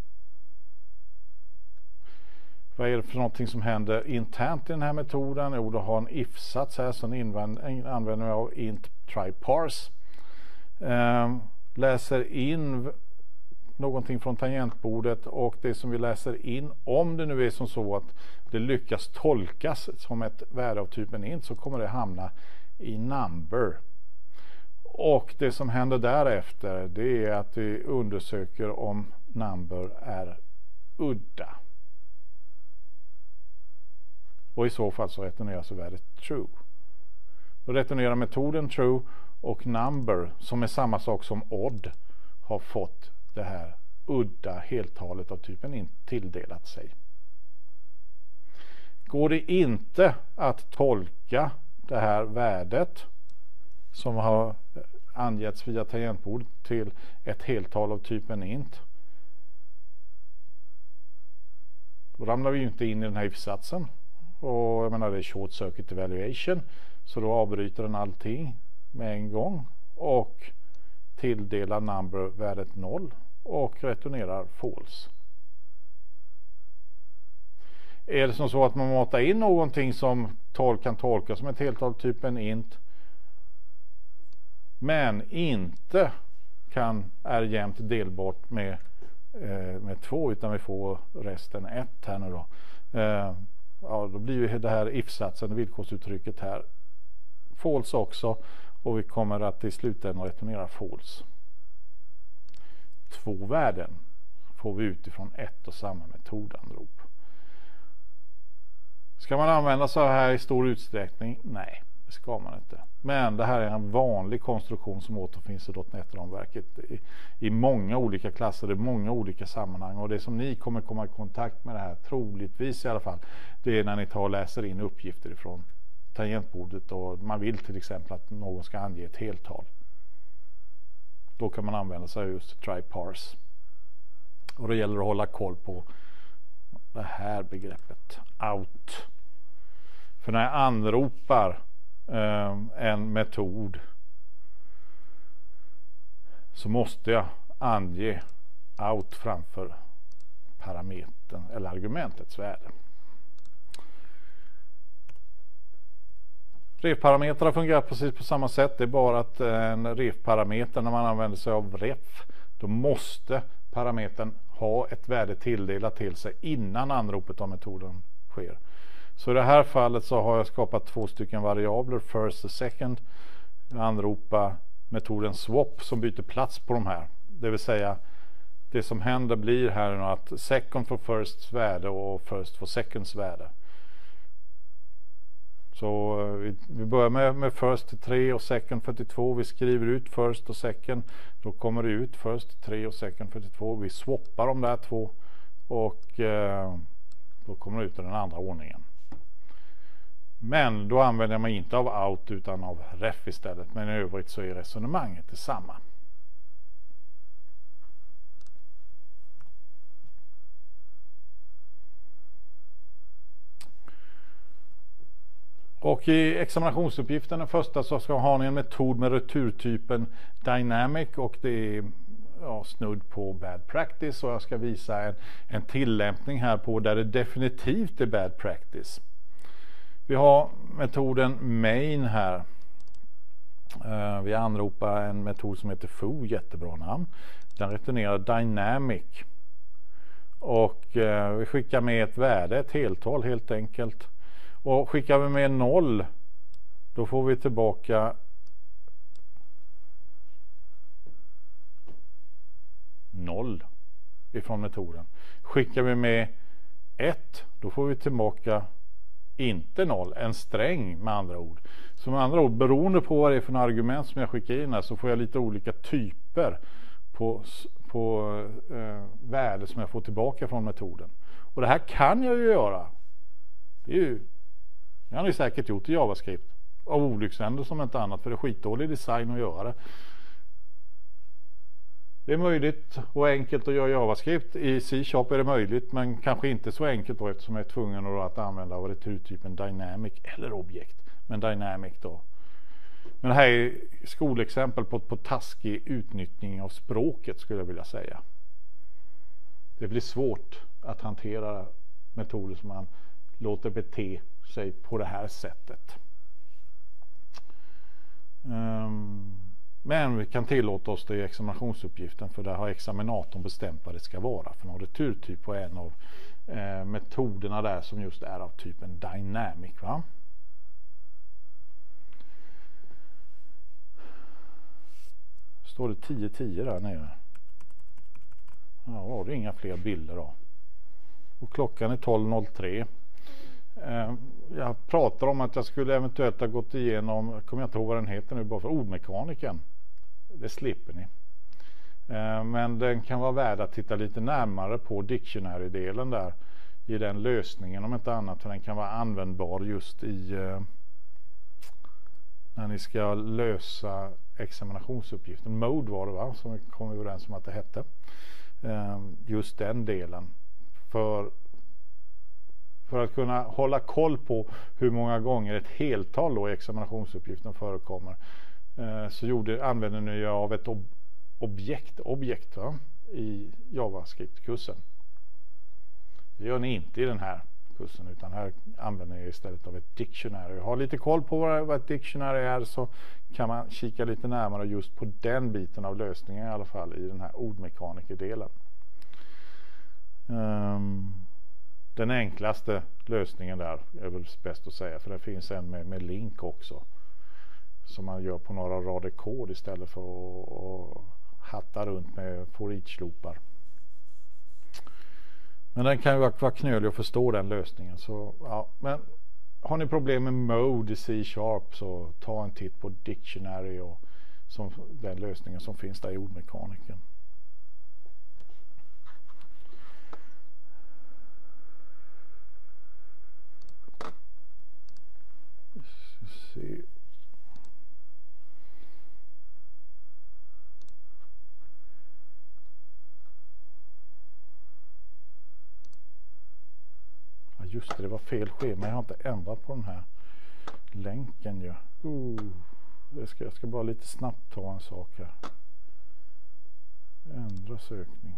Vad är det för någonting som händer internt i den här metoden? Jo, då har en if-sats här som använder jag av int try-parse. Eh, läser in någonting från tangentbordet, och det som vi läser in, om det nu är som så att det lyckas tolkas som ett värde av typen int, så kommer det hamna i number. Och det som händer därefter, det är att vi undersöker om number är udda. Och i så fall så returneras värdet true. Då returnerar metoden true, och number, som är samma sak som odd, har fått det här udda heltalet av typen int tilldelat sig. Går det inte att tolka det här värdet som har angetts via tangentbord till ett heltal av typen int, då ramlar vi ju inte in i den här if-satsen. Och jag menar, det är short circuit evaluation, så då avbryter den allting med en gång och tilldelar number värdet noll och returnerar false. Är det som så att man matar in någonting som tolk kan tolkas som ett heltal typen int, men inte kan är jämnt delbart med eh, med två, utan vi får resten ett här nu då. Eh, ja, då blir ju det här if-satsen, villkorsuttrycket här, false också, och vi kommer att i slutändan returnera false. Två värden får vi utifrån ett och samma metodanrop. Ska man använda så här i stor utsträckning? Nej, det ska man inte. Men det här är en vanlig konstruktion som återfinns i .NET-ramverket i, i många olika klasser, i många olika sammanhang. Och det som ni kommer komma i kontakt med det här, troligtvis i alla fall, det är när ni tar och läser in uppgifter ifrån tangentbordet och man vill till exempel att någon ska ange ett heltal. Då kan man använda sig av just try-parse. Och det gäller att hålla koll på det här begreppet out. För när jag anropar eh, en metod så måste jag ange out framför parametern eller argumentets värde. Ref-parametrar fungerar precis på samma sätt. Det är bara att en ref-parameter, när man använder sig av ref, då måste parametern ha ett värde tilldelat till sig innan anropet av metoden sker. Så i det här fallet så har jag skapat två stycken variabler, first och second. Jag anropar metoden swap som byter plats på de här. Det vill säga, det som händer blir här nu att second får firsts värde och first får seconds värde. Så vi, vi börjar med, med first till tre och second fyrtiotvå. Vi skriver ut first och second. Då kommer det ut first tre och second fyrtiotvå. Vi swappar de där två och eh, då kommer det ut i den andra ordningen. Men då använder jag mig inte av out utan av ref istället. Men i övrigt så är resonemanget detsamma. Och i examinationsuppgiften den första så ska ha ni en metod med returtypen dynamic och det är ja, snudd på bad practice, och jag ska visa en, en tillämpning här på där det definitivt är bad practice. Vi har metoden main här. Uh, vi anropar en metod som heter foo, jättebra namn. Den returnerar dynamic och uh, vi skickar med ett värde, ett heltal helt enkelt. Och skickar vi med noll, då får vi tillbaka noll ifrån metoden. Skickar vi med ett, då får vi tillbaka inte noll, en sträng med andra ord. Så med andra ord, beroende på vad det är för argument som jag skickar in här, så får jag lite olika typer på, på eh, värde som jag får tillbaka från metoden. Och det här kan jag ju göra. Det är ju Det har ni säkert gjort i JavaScript av olyckshändelse som inte annat, för det är skitdålig design att göra det. Det är möjligt och enkelt att göra JavaScript. I C-sharp är det möjligt, men kanske inte så enkelt då, eftersom jag är tvungen att använda av returtypen dynamic eller objekt. Men dynamic då. Men det här är skolexempel på, på taskig utnyttjning av språket, skulle jag vilja säga. Det blir svårt att hantera metoder som man låter bete sig på det här sättet. Um, men vi kan tillåta oss det i examinationsuppgiften, för där har examinatorn bestämt vad det ska vara för någon returtyp på en av eh, metoderna där som just är av typen dynamic, va? Står det tio tio där nere? Ja, var det inga fler bilder då. Och klockan är tolv noll tre. Jag pratar om att jag skulle eventuellt ha gått igenom, kommer jag inte ihåg vad den heter nu, bara för ordmekaniken. Det slipper ni. Men den kan vara värd att titta lite närmare på dictionary-delen där i den lösningen, om inte annat, för den kan vara användbar just i när ni ska lösa examinationsuppgiften. Mode var det, va, som vi kom överens om att det hette. Just den delen. För För att kunna hålla koll på hur många gånger ett heltal då i examinationsuppgiften förekommer, eh, så gjorde, använder ni ju av ett ob objekt, objekt va, i JavaScript-kursen. Det gör ni inte i den här kursen, utan här använder ni istället av ett dictionary. Ha lite koll på vad, vad ett dictionary är, så kan man kika lite närmare just på den biten av lösningen, i alla fall i den här ordmekaniker-delen. Um, Den enklaste lösningen där är väl bäst att säga, för det finns en med, med link också som man gör på några rader kod istället för att, att hatta runt med for each-loopar. Men den kan ju vara knölig att förstå, den lösningen. Så, ja. Men har ni problem med mode i C-sharp, så ta en titt på dictionary och som, den lösningen som finns där i ordmekaniken. Se. Ja, just det, det var fel schema. Jag har inte ändrat på den här länken ju. Uh, jag, ska, jag ska bara lite snabbt ta en sak här. Ändra sökning.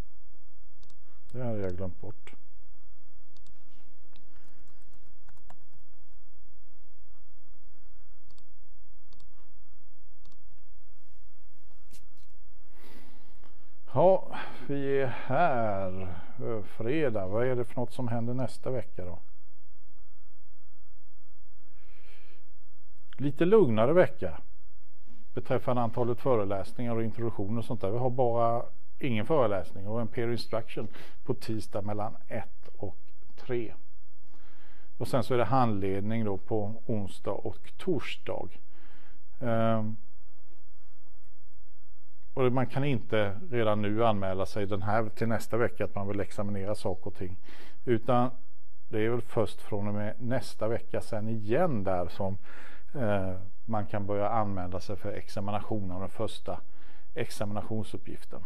Det har jag glömt bort. Ja, vi är här fredag. Vad är det för något som händer nästa vecka då? Lite lugnare vecka beträffande antalet föreläsningar och introduktioner och sånt där. Vi har bara ingen föreläsning och en peer instruction på tisdag mellan ett och tre. Och sen så är det handledning då på onsdag och torsdag. Um, och man kan inte redan nu anmäla sig den här till nästa vecka att man vill examinera saker och ting. Utan det är väl först från och med nästa vecka sen igen där som uh, man kan börja anmäla sig för examination av den första examinationsuppgiften.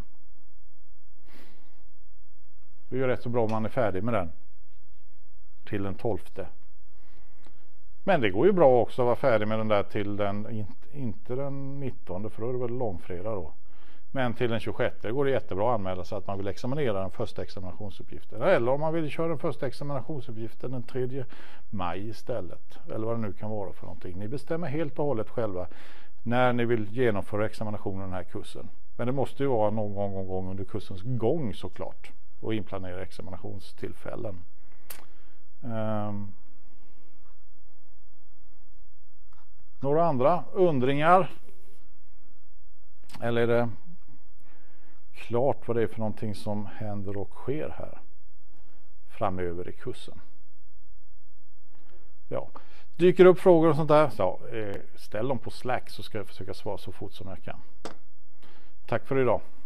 Det är ju rätt så bra om man är färdig med den till den tolfte. Men det går ju bra också att vara färdig med den där till den, inte den nittonde, för då är det väl långfredag då. Men till den tjugosjätte går det jättebra att anmäla sig att man vill examinera den första examinationsuppgiften. Eller om man vill köra den första examinationsuppgiften den tredje maj istället. Eller vad det nu kan vara för någonting. Ni bestämmer helt och hållet själva när ni vill genomföra examinationen den här kursen. Men det måste ju vara någon gång, någon gång under kursens gång såklart. Och inplanera examinationstillfällen. Um, några andra undringar? Eller är det klart vad det är för någonting som händer och sker här framöver i kursen? Ja, dyker upp frågor och sånt där, så ställ dem på Slack så ska jag försöka svara så fort som jag kan. Tack för idag.